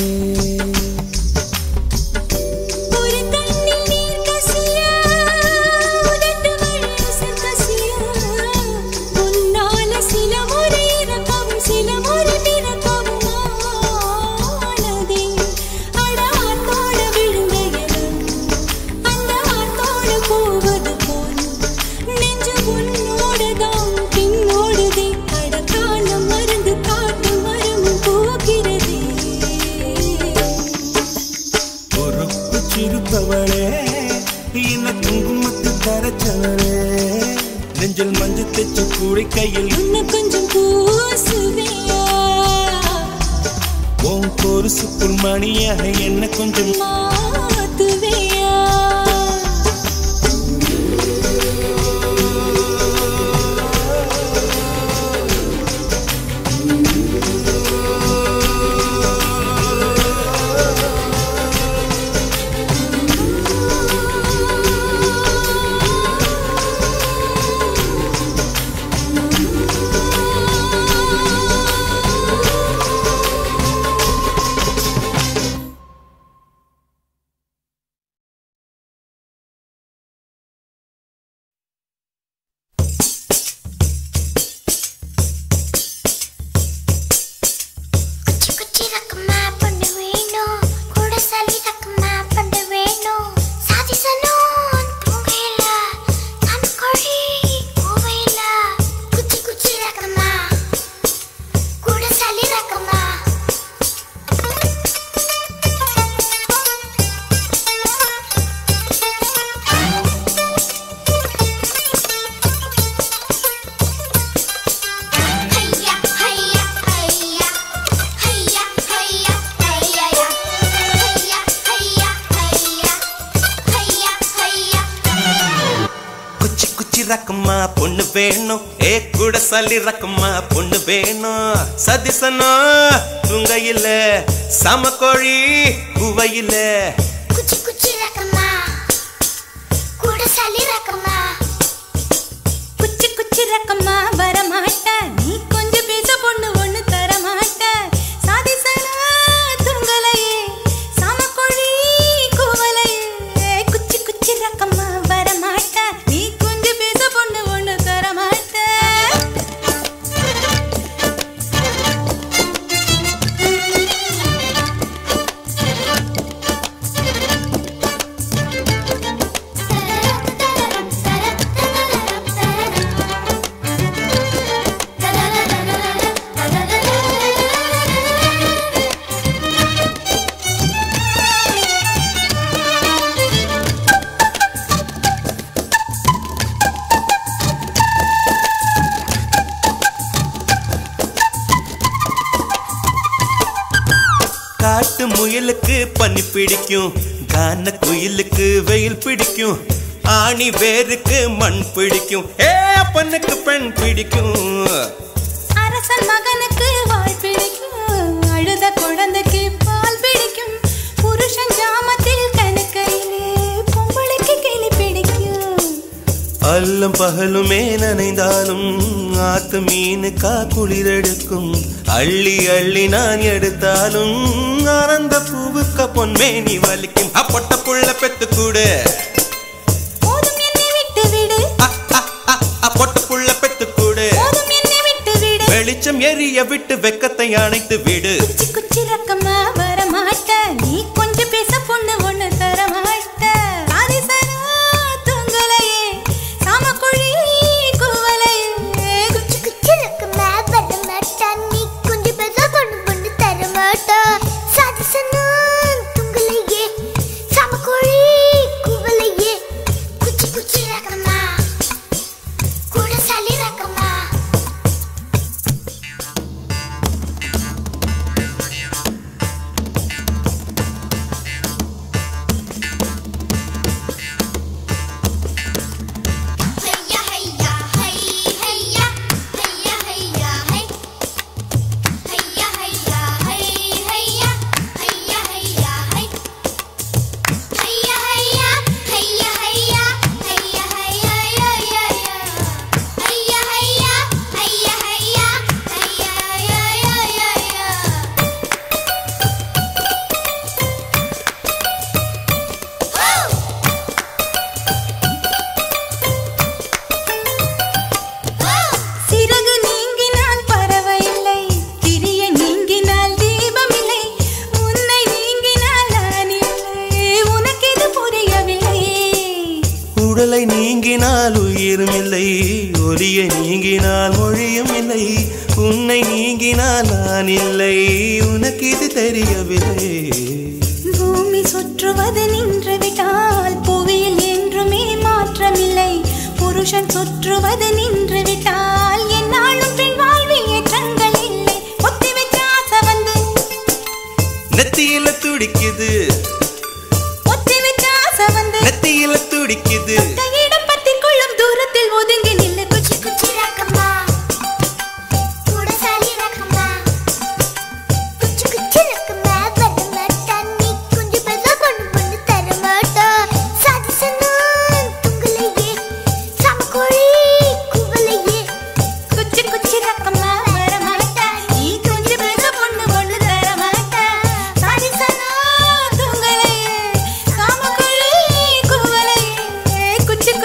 நெஞ்சில் மஞ்சு தெச்சு கூடை கையில் இன்னும் கொஞ்சம் பூசுவியா உன் ஒரு சுப்பிரமணியாக என்ன கொஞ்சம் மாத்துவியா ரக்கம்மா பொண்ணு வேணும் ஏ கூட சல்லி ரக்கம்மா பொண்ணு வேணும் சதிசனா துங்கையில சமக்கோழி குவையில குச்சி குச்சி ரக்கம்மா கூட சல்லி ரக்கம்மா குச்சி குச்சி ரக்கம்மா வரமாட்ட நீ கொஞ்சம் பேச பொண்ணு ஒண்ணு தரமாட்ட சாதிசனா துங்கலையே சமக்கோழி குவலையே குச்சி குச்சி ரக்கம்மா வரமாட்ட நீ கொஞ்சம் பேச பொண்ணு ஒண்ணு தரமாட்ட காட்டு முயலுக்கு பனி பிடிக்கும் கான குயிலுக்கு வெயில் பிடிக்கும் ஆணி வேருக்கு மண் பிடிக்கும் ஏ பொண்ணுக்கு பெண் பிடிக்கும் அரசன் மகனுக்கு வாழ் பிடிக்கும் அழுத குழந்தைக்கு பால் பிடிக்கும் புருஷன் ஜாமத்தில் கணக்கையிலே பொம்பளைக்கு கிளி பிடிக்கும் அல்லம் பகலுமே நனைந்தாலும் ஆத்து மீனுக்கா குளிரெடுக்கும் அள்ளி அள்ளி நான் எடுத்தாலும் ஆனந்த பூவுக்க பொன்மேனி வலிக்கும் அப்பொட்ட புள்ள பெத்து கூடு போதும் என்னை விட்டு விடு அப்பொட்ட புள்ள பெத்து கூடு போதும் என்னை விட்டு விடு வெளிச்சம் எரிய விட்டு வெக்கத்தை அணைத்து விடு குச்சி குச்சி ரக்கம்மா வரமாட்ட நீ கொஞ்சம் பேச பொண்ணு ஒண்ணு தரமாட்ட ஆதிசனா துங்கலையே சாமக்குழி குவலையே குச்சி குச்சி ரக்கம்மா வரமாட்ட நீ கொஞ்சம் பேச பொண்ணு ஒண்ணு தரமாட்ட சாதிசனா துங்கலையே சமக்கோழி குவலையே குச்சி குச்சி ரக்கம்மா கூட சல்லி ரக்கம்மா ஹையா ஹையா ஹை ஹையா ஹையா ஹையா ஹை ஹையா ஹையா ஹை ஹையா ஹையா ஹையா ஹை ஹையா ஹையா ஹையா ஹையா ஹையா ஹையா ஹையா ஹையா ஹையா ஹையா ஹையா சிறகு நீங்கினால் பறவை இல்லை திரிய நீங்கினால் தீபம் இல்லை உன்னை நீங்கினால் நான் இல்லை உனக்கு இது புரியவில்லை உடலை நீங்கினால் உயிரும் இல்லை ஒலியை நீங்கினால் மொழியும் இல்லை உன்னை நீங்கினால் நான் இல்லை உனக்கு இது தெரியவில்லை பூமி சுற்றுவது நின்று விட்டால் புவியில் என்றுமே மாற்றமில்லை புருஷன் சுற்றுவது நின்று விட்டால் என்னாலும் பெண் வாழ்வில் ஏற்றங்கள் இல்லை ஒத்தி வச்ச ஆசை வந்து நெத்தியில துடிக்குது ஒத்தி வச்ச ஆசை வந்து நெத்தியில துடிக்குது கையிடம் பத்திக் கொள்ளும் தூரத்தில் ஒதுங்கி நில்லு குச்சி குச்சி ரக்கம்மா கூட சல்லி ரக்கம்மா குச்சி குச்சி ரக்கம்மா வரமாட்ட நீ கொஞ்சம் பேச பொண்ணு பொண்ணு தரமாட்ட சாதிசனா துங்கலையே சமக்கோழி குவலையே குச்சி குச்சி ரக்கம்மா வரமாட்ட நீ கொஞ்சம் பேச பொண்ணு ஒண்ணு தரமாட்ட சாதிசனா துங்கலையே சாமக்குழி குவலையே குச்சி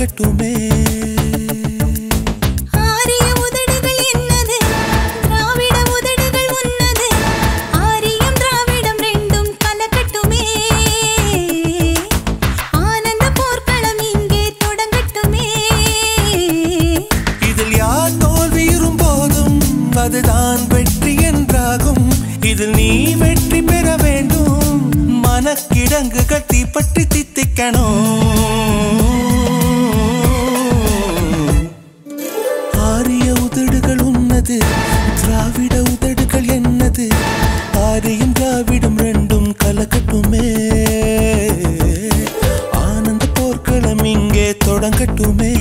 தொடங்கட்டுமே. ஆரிய உதடுகள் என்னது, திராவிட உதடுகள் உன்னது. ஆரியம் திராவிடம் ரெண்டும் கலக்கட்டுமே. ஆனந்த போர்க்களம் இங்கே தொடங்கட்டுமே. இதில் யார் தோல்வியுறும் போதும் அதுதான் வெற்றி என்றாகும். இதில் நீ வெற்றி பெற வேண்டும். மனக்கிடங்கு கட்டி பற்றி தித்திக்கணும். ஆரிய உதடுகள் உன்னது, திராவிட உதடுகள் என்னது. ஆரியும் திராவிடம் ரெண்டும் கலக்கட்டுமே. ஆனந்த போர்க்களம் இங்கே தொடங்கட்டுமே.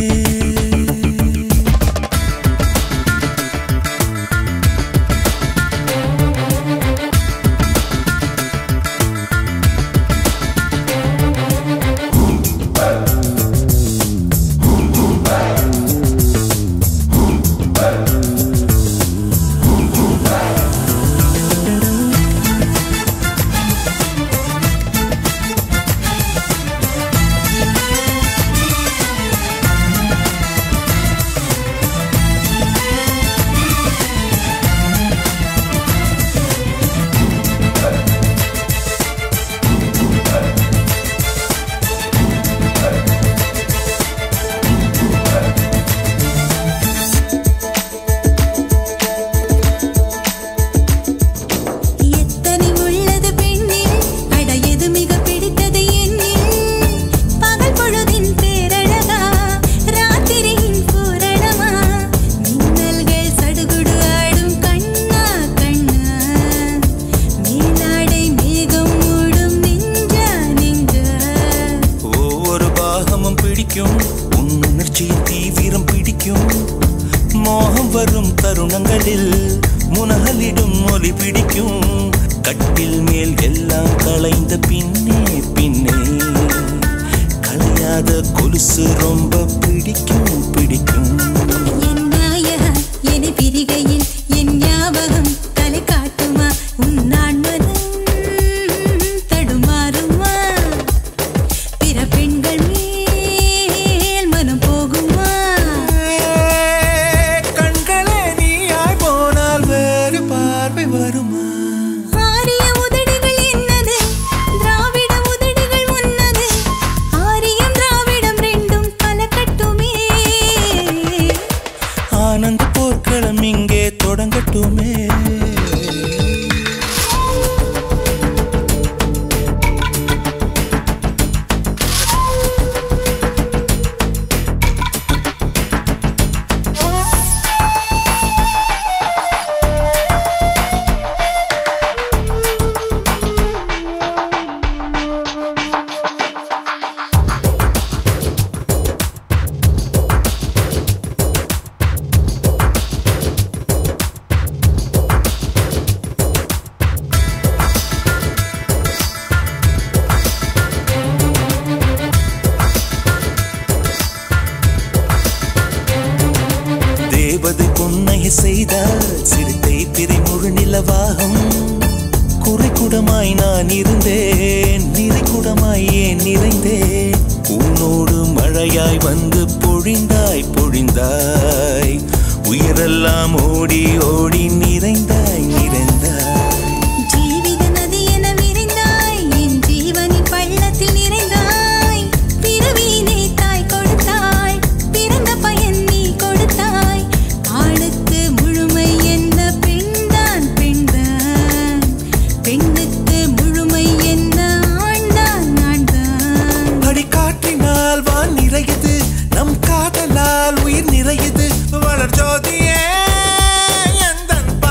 நம் காதலால் உயிர் நிறையுது. வளர் ஜோதியே எந்தன்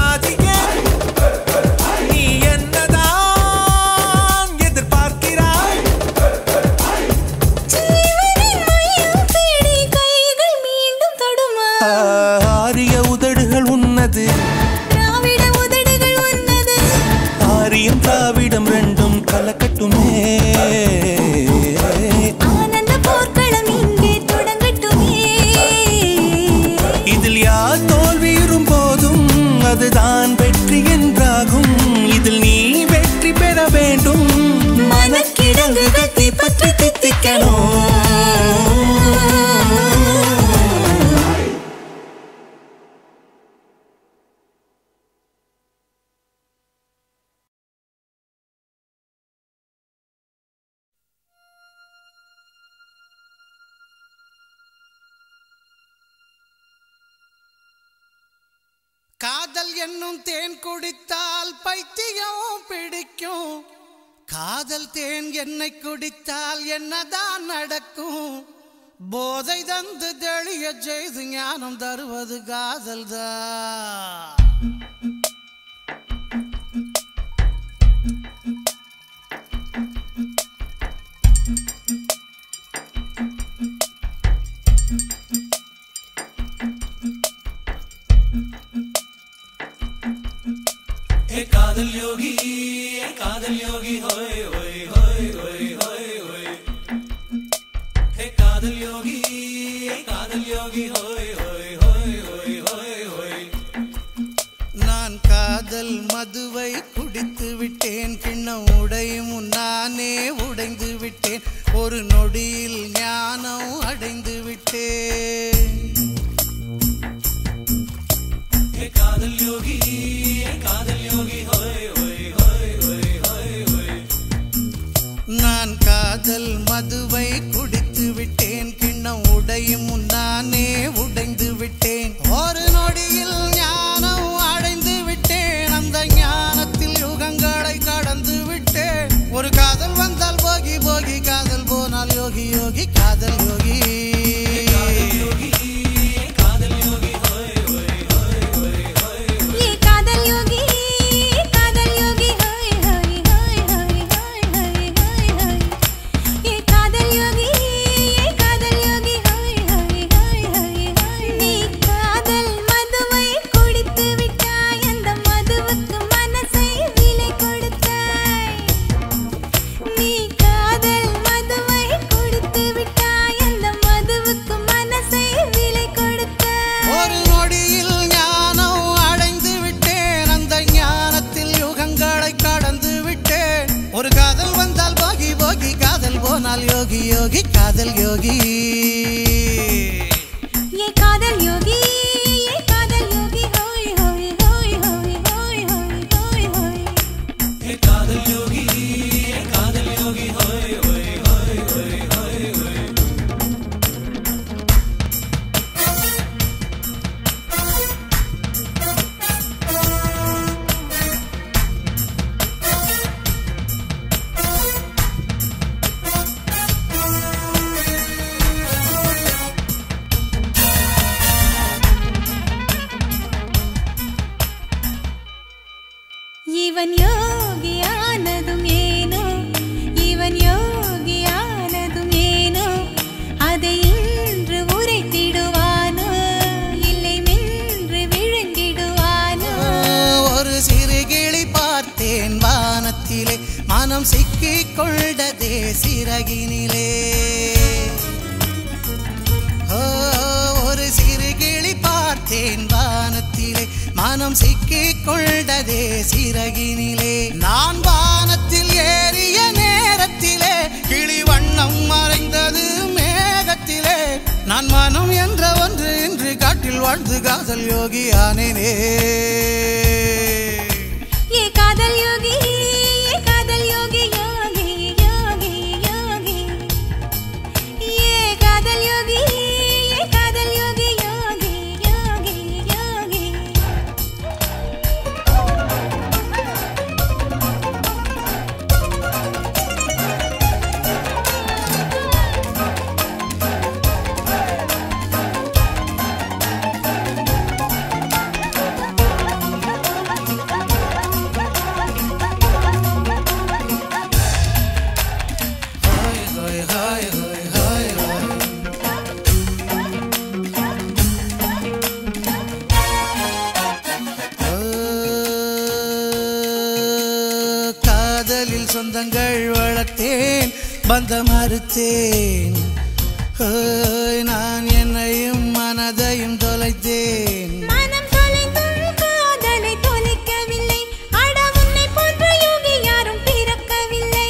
என்னும் தேன் குடித்தால் பைத்தியம் பிடிக்கும் காதல் தேன் என்னை குடித்தால் என்னதான் நடக்கும் போதை தந்து தெளிய செய்து ஞானம் தருவது காதல் தான் कादल योगी कादल योगी होय होय होय होय होय होय हे कादल योगी कादल योगी होय होय होय होय होय होय நான் காதல் மதுவை குடித்து விட்டேன் கிண்ணம் உடையும் நானே உடைந்து விட்டேன் ஒரு நொடியில் ஞானம் அடைந்து விட்டேன் हे कादल योगी कादल योगी होय होय होय होय होय होय நான் காதல் மதுவை குடித்து விட்டேன் கிண்ணம் உடையும் நானே உடைந்து விட்டேன் ஒரு நொடியில் ஞானம் அடைந்து விட்டேன் அந்த ஞானத்தில் யுகங்களை கடந்து விட்டேன் ஒரு காதல் வந்தால் போகி போகி காதல் போனால் யோகி யோகி காதல் யோகி कादल योगी कादल योगी होय होय होय होय होय ये कादल योगी कादल योगी हाय हाय हाय हाय हाय हाय हाय ये कादल योगी ये कादल योगी हाय हाय हाय हाय हाय நீ காதல் மதுவை குடித்து விட்டாய் அந்த மதுவுக்கு மனசை விலை கொடுத்தாய் நீ காதல் மதுவை குடித்து விட்டாய் அந்த மதுவுக்கு மனசை விலை கொடுத்தாய் ஒரு நொடியில் ஞானம் அடைந்து விட்டேன் அந்த ஞானத்தில் யுகங்களை கடந்து விட்டேன் ஒரு காதல் வந்தால் போகி போகி காதல் போனால் யோகி யோகி காதல் யோகி ये कादल योगी ये कादल योगी होय होय होय होय होय होय होय होय हे कादल योगी कादल योगी होय होय होय होय होय होय இவன் யோகியானதும் ஏனோ இவன் யோகியானதும் ஏனோ அதை இன்று உரைத்திடுவானோ இல்லை மென்று விழுங்கிடுவானோ ஒரு சிறு கிளி பார்த்தேன் வானத்திலே மனம் சிக்கிக் கொண்டதே சிறகினிலே ஓ, ஒரு சிறு கிளி பார்த்தேன் வானத்திலே மனம் சிக்கிக் கொண்டதே சிறகினிலே நான் வானத்தில் ஏறிய நேரத்திலே கிளி வண்ணம் மறைந்தது மேகத்திலே நான் மனம் என்ற ஒன்று இன்று காட்டில் வாழ்ந்து காதல் யோகி ஆனேனே ये कादल योगी ये कादल योगी योगी योगी योगी ये कादल योगी ये कादल योगी योगी योगी योगी hi hi hi hi hi காதலில் சொந்தங்கள் வளர்த்தேன் பந்த மறுத்தேன் ஹோய், நான் என்னையும் மனதையும் தொலைத்தேன் மனம் தொலைந்தும் காதலை தொலைக்கவில்லை அட உன்னை போன்ற யோகி யாரும் பிறக்கவில்லை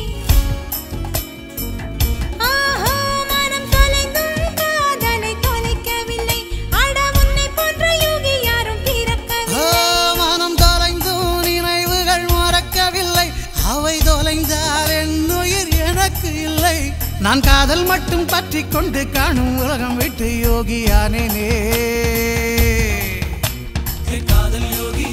ஆஹா மனம் தொலைந்தும் காதலை தொலைக்கவில்லை அட உன்னை போன்ற யோகி யாரும் ஓ, பிறக்கவில்லை மனம் தொலைந்தும் நினைவுகள் மறக்கவில்லை அவை தொலைந்தால் என் உயிர் எனக்கு இல்லை நான் காதல் மட்டும் பற்றி கொண்டு காணும் உலகம் விட்டு யோகியானேனே हे कादल योगी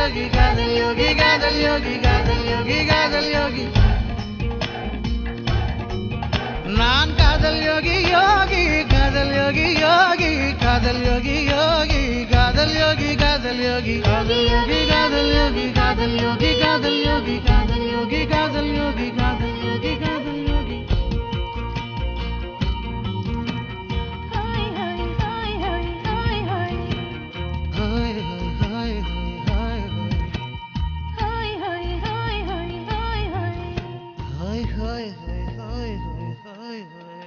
yogi, gadal yogi, gadal yogi, gadal yogi, gadal yogi. Naan gadal yogi, yogi, gadal yogi, yogi, gadal yogi, yogi, gadal yogi, gadal yogi, gadal yogi, gadal yogi, gadal yogi, gadal yogi, gadal yogi, gadal yogi, gadal yogi, gadal yogi. Hi hi hi hi hi hi. Hi hi hi hi hi. Hi hi hi hi hi hi. Hi hi hi hi hi hi.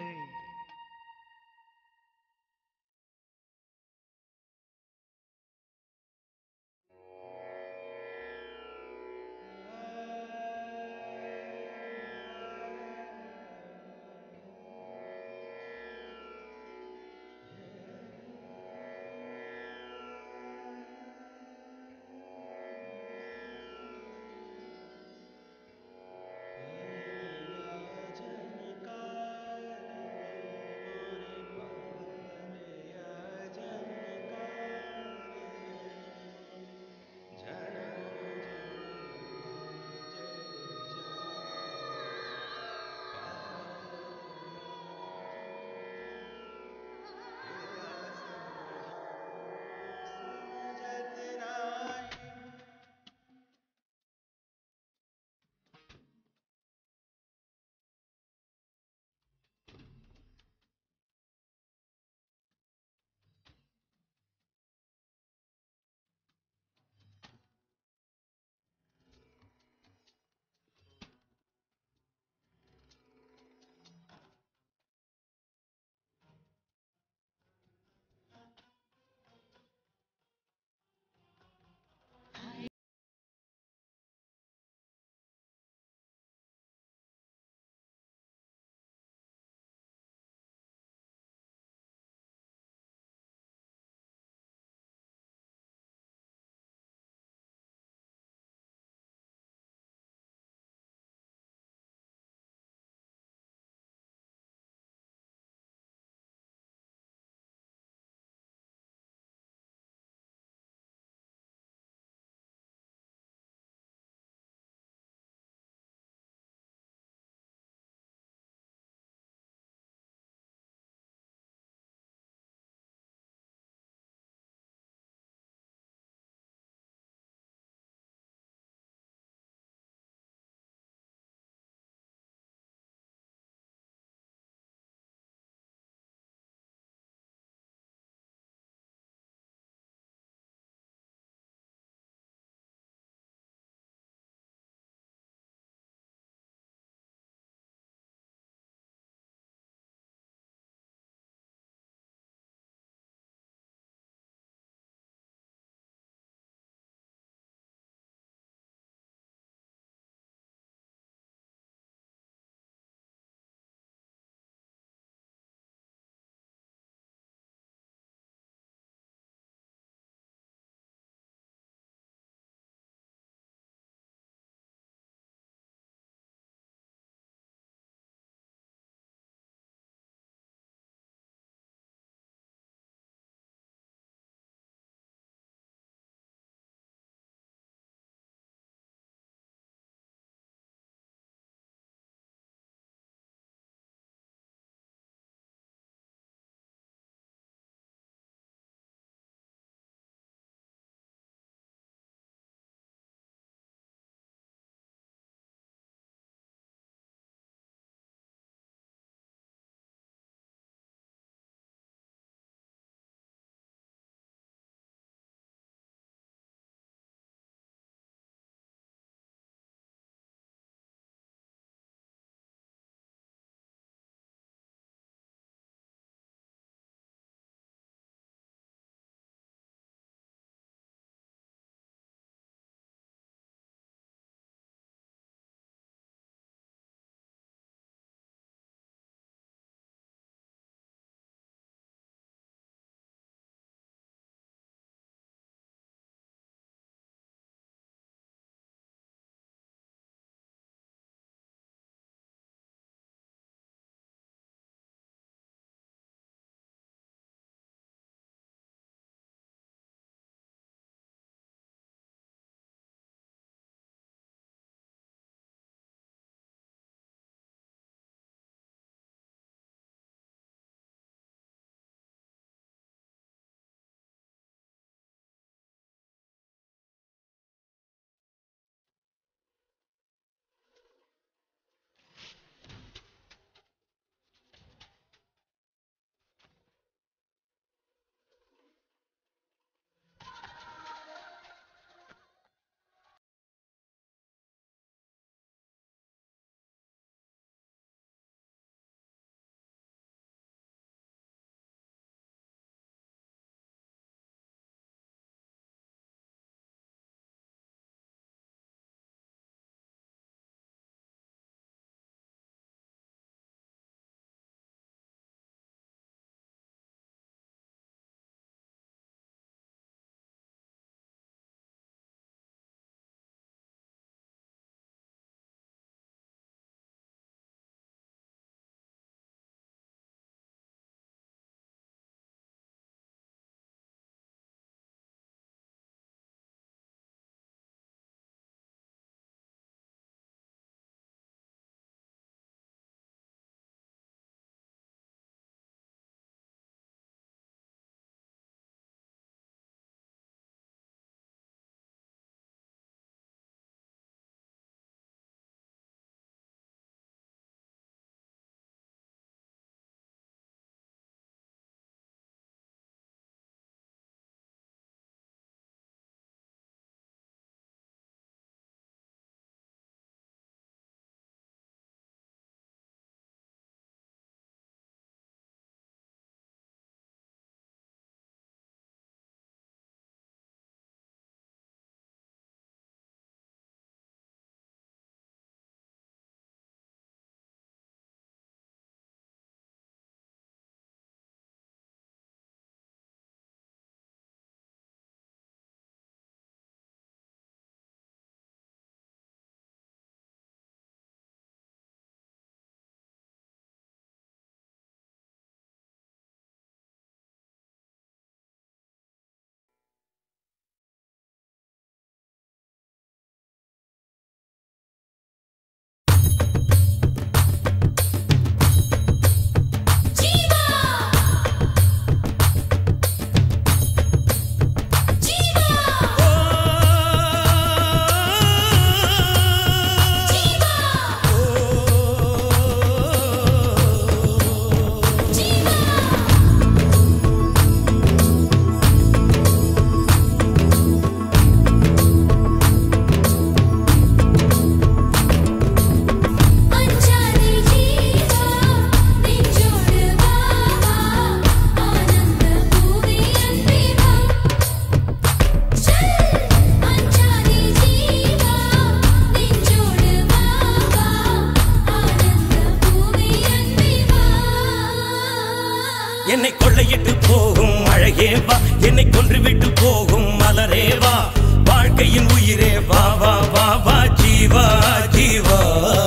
வா என்னை கொன்று விட்டு போகும் மலரே வா வாழ்க்கையின் உயிரே வா வா வா வா ஜீவா ஜீவா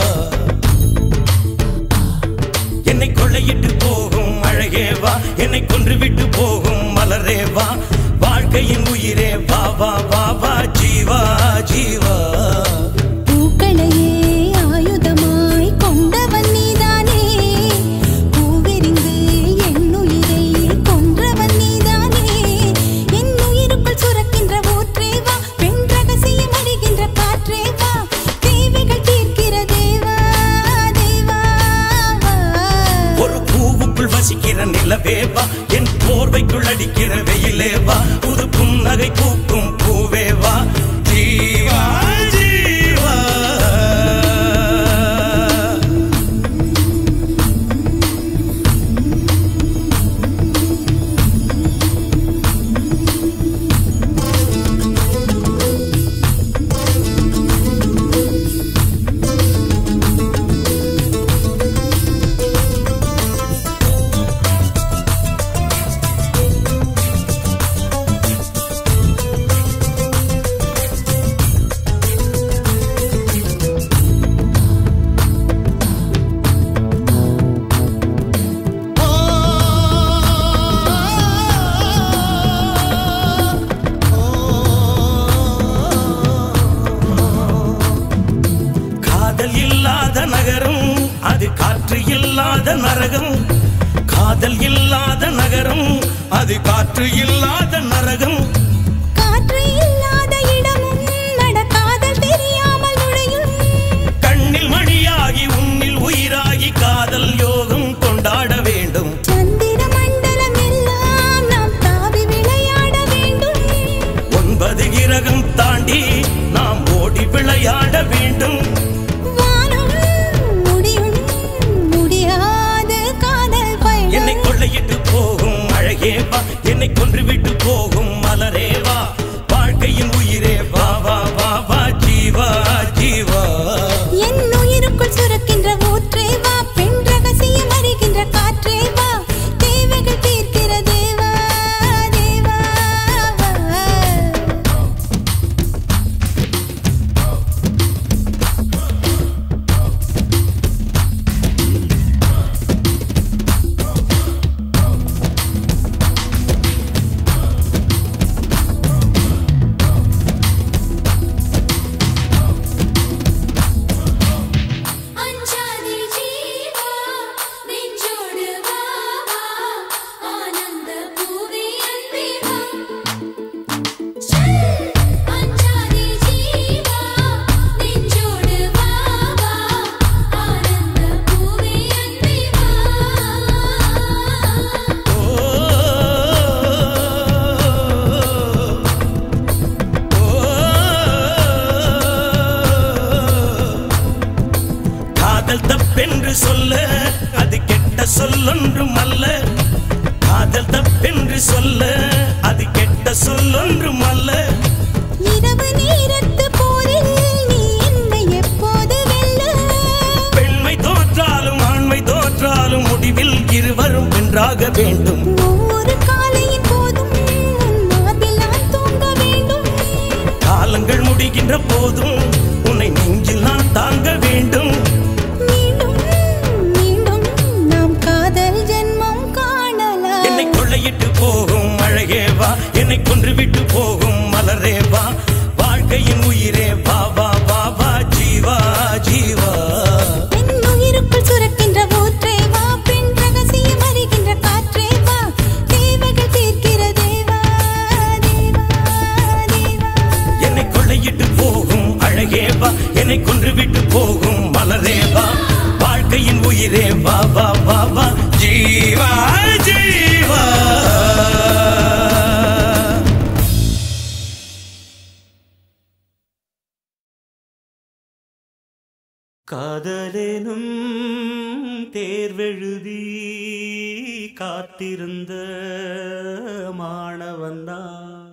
என்னை கொள்ளையிட்டு போகும் அழகே வா என்னை கொன்று விட்டு போகும் மலரே வா வாழ்க்கையின் உயிரே வா வா வா வா ஜீவா ஜீவா பூக்களையே ஆயுதமாய் கொண்டவன் நீதானே பூவெறிந்து என் உயிரை கொன்றவன் நீதானே என் உயிருக்குள் சுரக்கின்ற ஊற்றே வா பெண் ரகசியம் அறிகின்ற காற்றே வா தேவைகள் தீர்க்கிற தேவா தேவா ஒரு பூவுக்குள் வசிக்கிற நிலவே வா என் போர்வைக்குள் அடிக்கிற வெயிலே வா புது புன்னகை பூக்கும் பூவே வா ஜீவா ஜீவா நரகம் காதல் இல்லாத நகரம் அது காற்று இல்லாத நரகம் காற்று இல்லாத இடமும் நடக்காதல் தெரியாமல் நுழையும் கண்ணில் மணியாகி உன்னில் உயிராகி காதல் யோகம் கொண்டாட வேண்டும் சந்திர மண்டலம் எல்லாம் நாம் தாவி விளையாட வேண்டும் ஒன்பது கிரகம் தாண்டி நாம் ஓடி விளையாட வேண்டும் என்னை கொள்ளையிட்டு போகும் அழகே வா என்னை கொன்று விட்டு போகும் மலரே வா வாழ்க்கையின் உயிரே வா வா வா வா ஜீவா ஜீவா என் உயிருக்குள் சுரக்கின்ற ஊற்றே வா பெண் ரகசியம் அறிகின்ற காற்றே வா தேவைகள் தீர்க்கிற தேவா தேவா தப்பென்று சொல்ல அது கெட்ட சொல்லொன்றும் அல்ல காதல் தப்பென்று சொல்ல அது கெட்ட சொல்லொன்றும் அல்ல இரவு நேரத்து போரில் நீ என்னை எப்போது வெல்ல பெண்மை தோற்றாலும் ஆண்மை தோற்றாலும் முடிவில் இருவரும் வென்றாக வேண்டும் ஒவ்வொரு காலையின் போதும் உன் மார்பில் நான் தூங்க வேண்டும் காலங்கள் முடிகின்ற போதும் உன்னை நெஞ்சில் நான் தாங்க வேண்டும் போகும் அழகே வா என்னை கொன்று விட்டு போகும் மலரே வா வாழ்க்கையின் உயிரே வா வா வா வா ஜீவா ஜீவா என் உயிருக்குள் சுரக்கின்ற ஊற்றே வா பெண் ரகசியம் அறிகின்ற காற்றே வா தேவைகள் தீர்க்கிற தேவா தேவா தேவா என்னை கொள்ளையிட்டு போகும் அழகே வா என்னை கொன்று விட்டு போகும் மலரே வா வாழ்க்கையின் உயிரே வா வா வா வா ஜீவா ஜீவா காதலேனும் தேர்வெழுதி காத்திருந்த மாணவன்தான்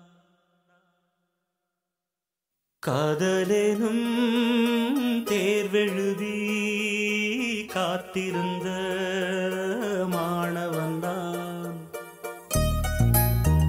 காதலேனும் தேர்வெழுதி காத்திருந்த மாணவன்தான்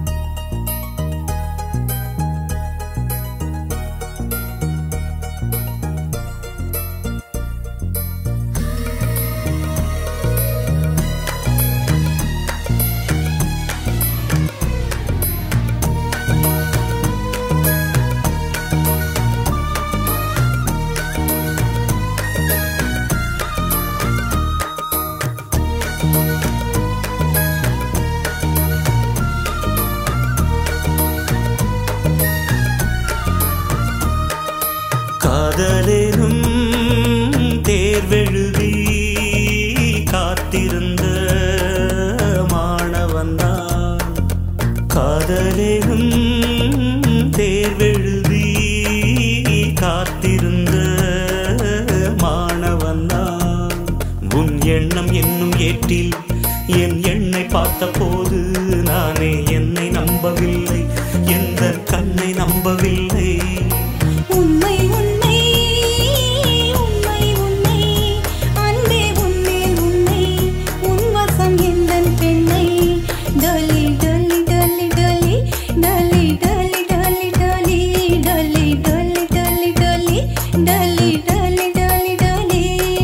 காதலேனும் தேர்வெழுதி காத்திருந்த மாணவன் நான். காதலேனும் தேர்வெழுதி காத்திருந்த மாணவன் நான். உன் எண்ணம் என்னும் ஏற்றில் என் எண்ணை பார்த்த போது நானே என்னை நம்பவில்லை, எந்த கண்ணை நம்பவில்லை. உண்மை உண்மை உண்மை உண்மை அன்பே உன்மேல் உண்மை உன் வசம் எந்தன் பெண்ணை. டலி டலி டலி டலி டலி டலி டலி டலி டலி டலி டலி டலி டலி டலி டலி டலி.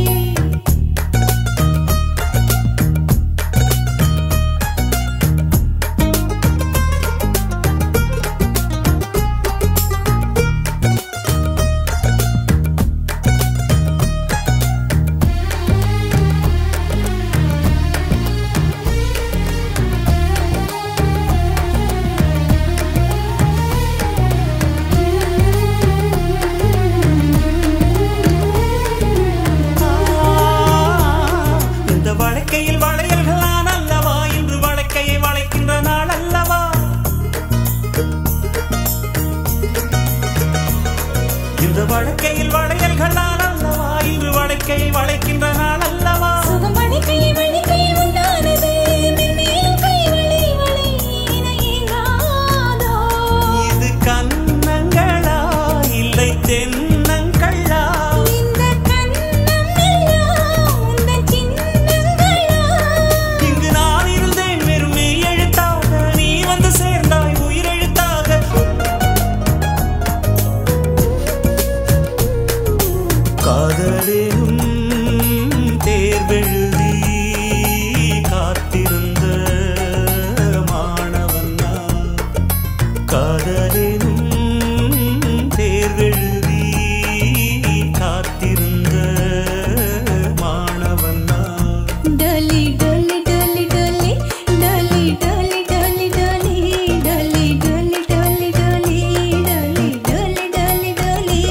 இந்த வழக்கையில் வளையல்கள் நான் அல்லவா, இன்று வழக்கையை வளைக்கின்ற நாள் அல்லவா. இந்த வழக்கையில் வளையல்கள் நான் அல்லவா, இன்று வழக்கையை வளைக்கின்ற நாள் அல்லவா. சுகம் வளைக்கையை வளைக்கையில் உண்டானது மென்மேலும் கை வளை வளை என ஏங்காதோ. இது கன்னங்களா இல்லை தென்னங்களா. இந்த கண்ணம் எல்லாம் உந்தன் சின்னங்களா. இங்கு நான் இருந்தேன் வெறும் மெய் எழுத்தாக, நீ வந்து சேர்ந்தாய் உயிரெழுத்தாக. காதலேனும் தேர்வெழுதி காத்திருந்த மாணவன் நான். காதலேனும் தேர்வெழுதி காத்திருந்த மாணவன் நான். டலி டலி டலி டலி டலி டலி டலி டலி டலி டலி டலி டலி டலி டலி டலி டலி.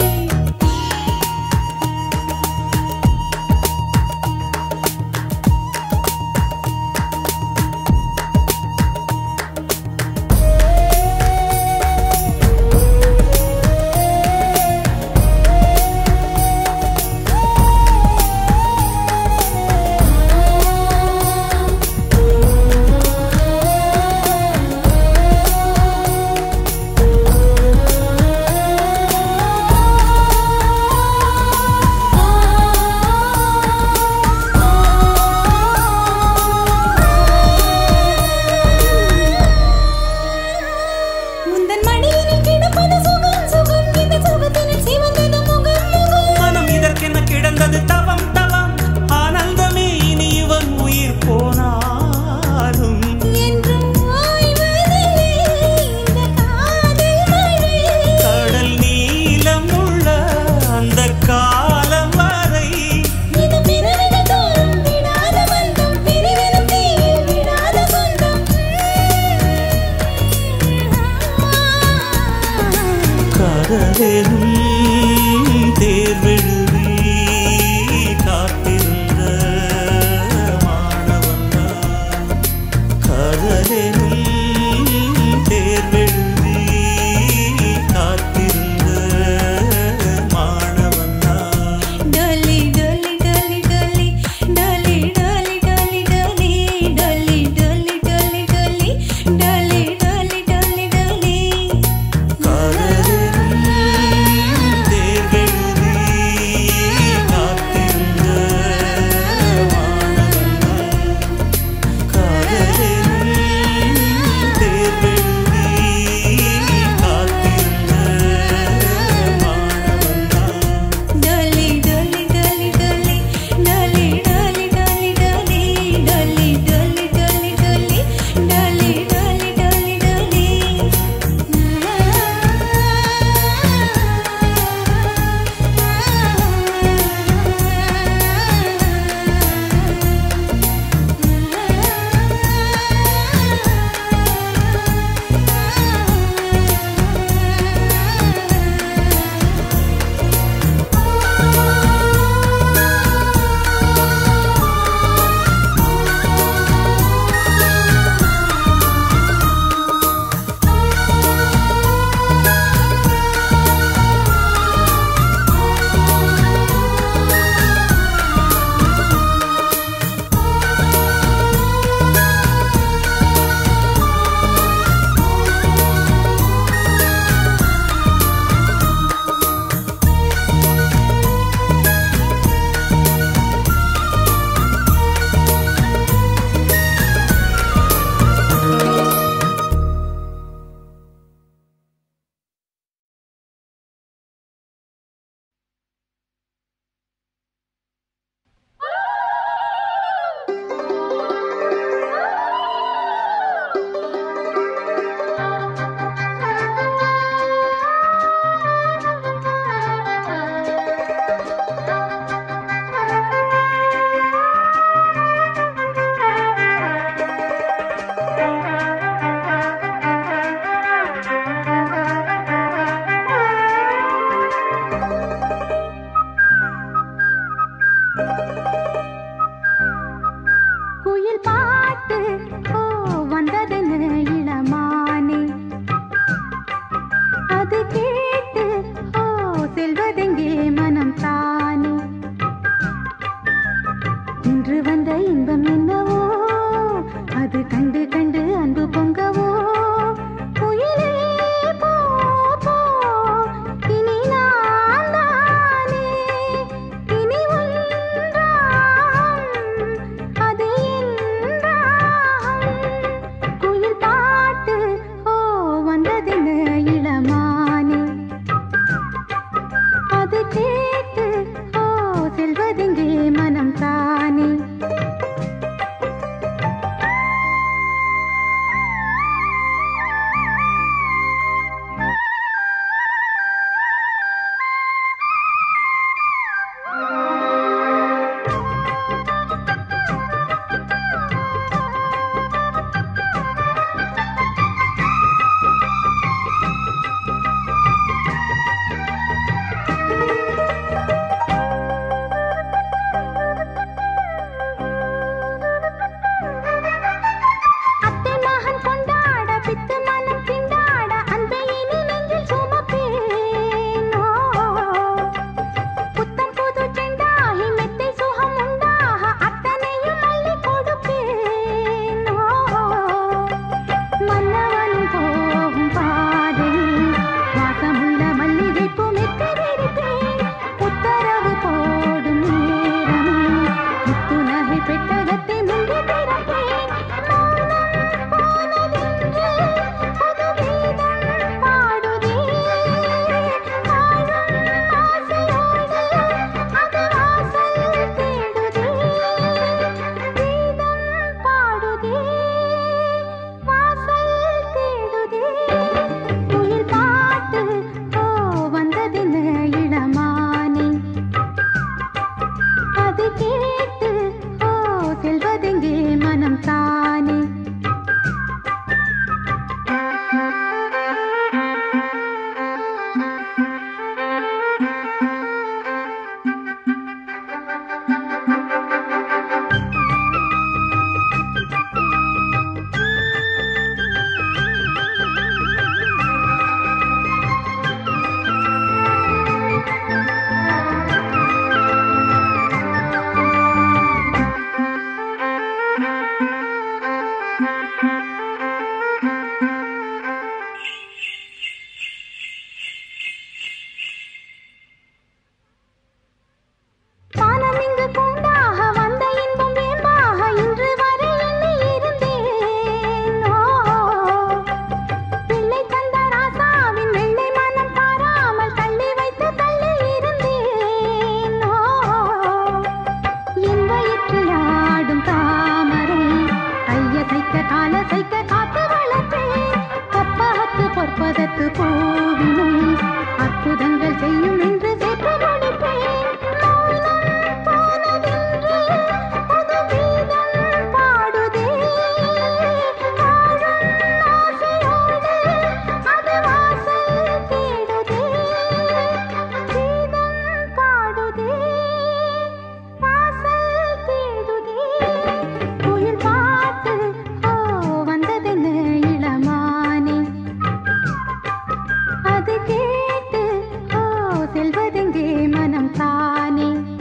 உந்தன் மடியினில் கிடப்பது சுகம் சுகம் இந்த சுகத்தினில் சிவந்தது முகம் முகம். மனம் இதற்கென்ன கிடந்தது தவம் தவம், ஆனந்தமே இனி இவன் உயிர் போனாலும். என்றும் ஓய்வதில்லை இந்த காதல் மழை. கடல் நீலம் உள்ள அந்த காலம் வரை இது பிறவிகள் தோறும் விடாத பந்தம், பிரிவினும் தீயில் விடாத சொந்தம். காதலேனும் தேர்வெழுதி காத்திருந்த மாணவன் நான். காதலேனும் தேர்வெழுதி காத்திருந்த மாணவன் நான். டலி டலி டலி டலி டலி டலி டலி டலி டலி டலி டலி டலி டலி டலி டலி டலி. காதலேனும் அது கேட்டு ஓ செல்வதெங்கே மனம் தானே.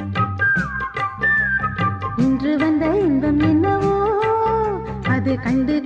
கண்டு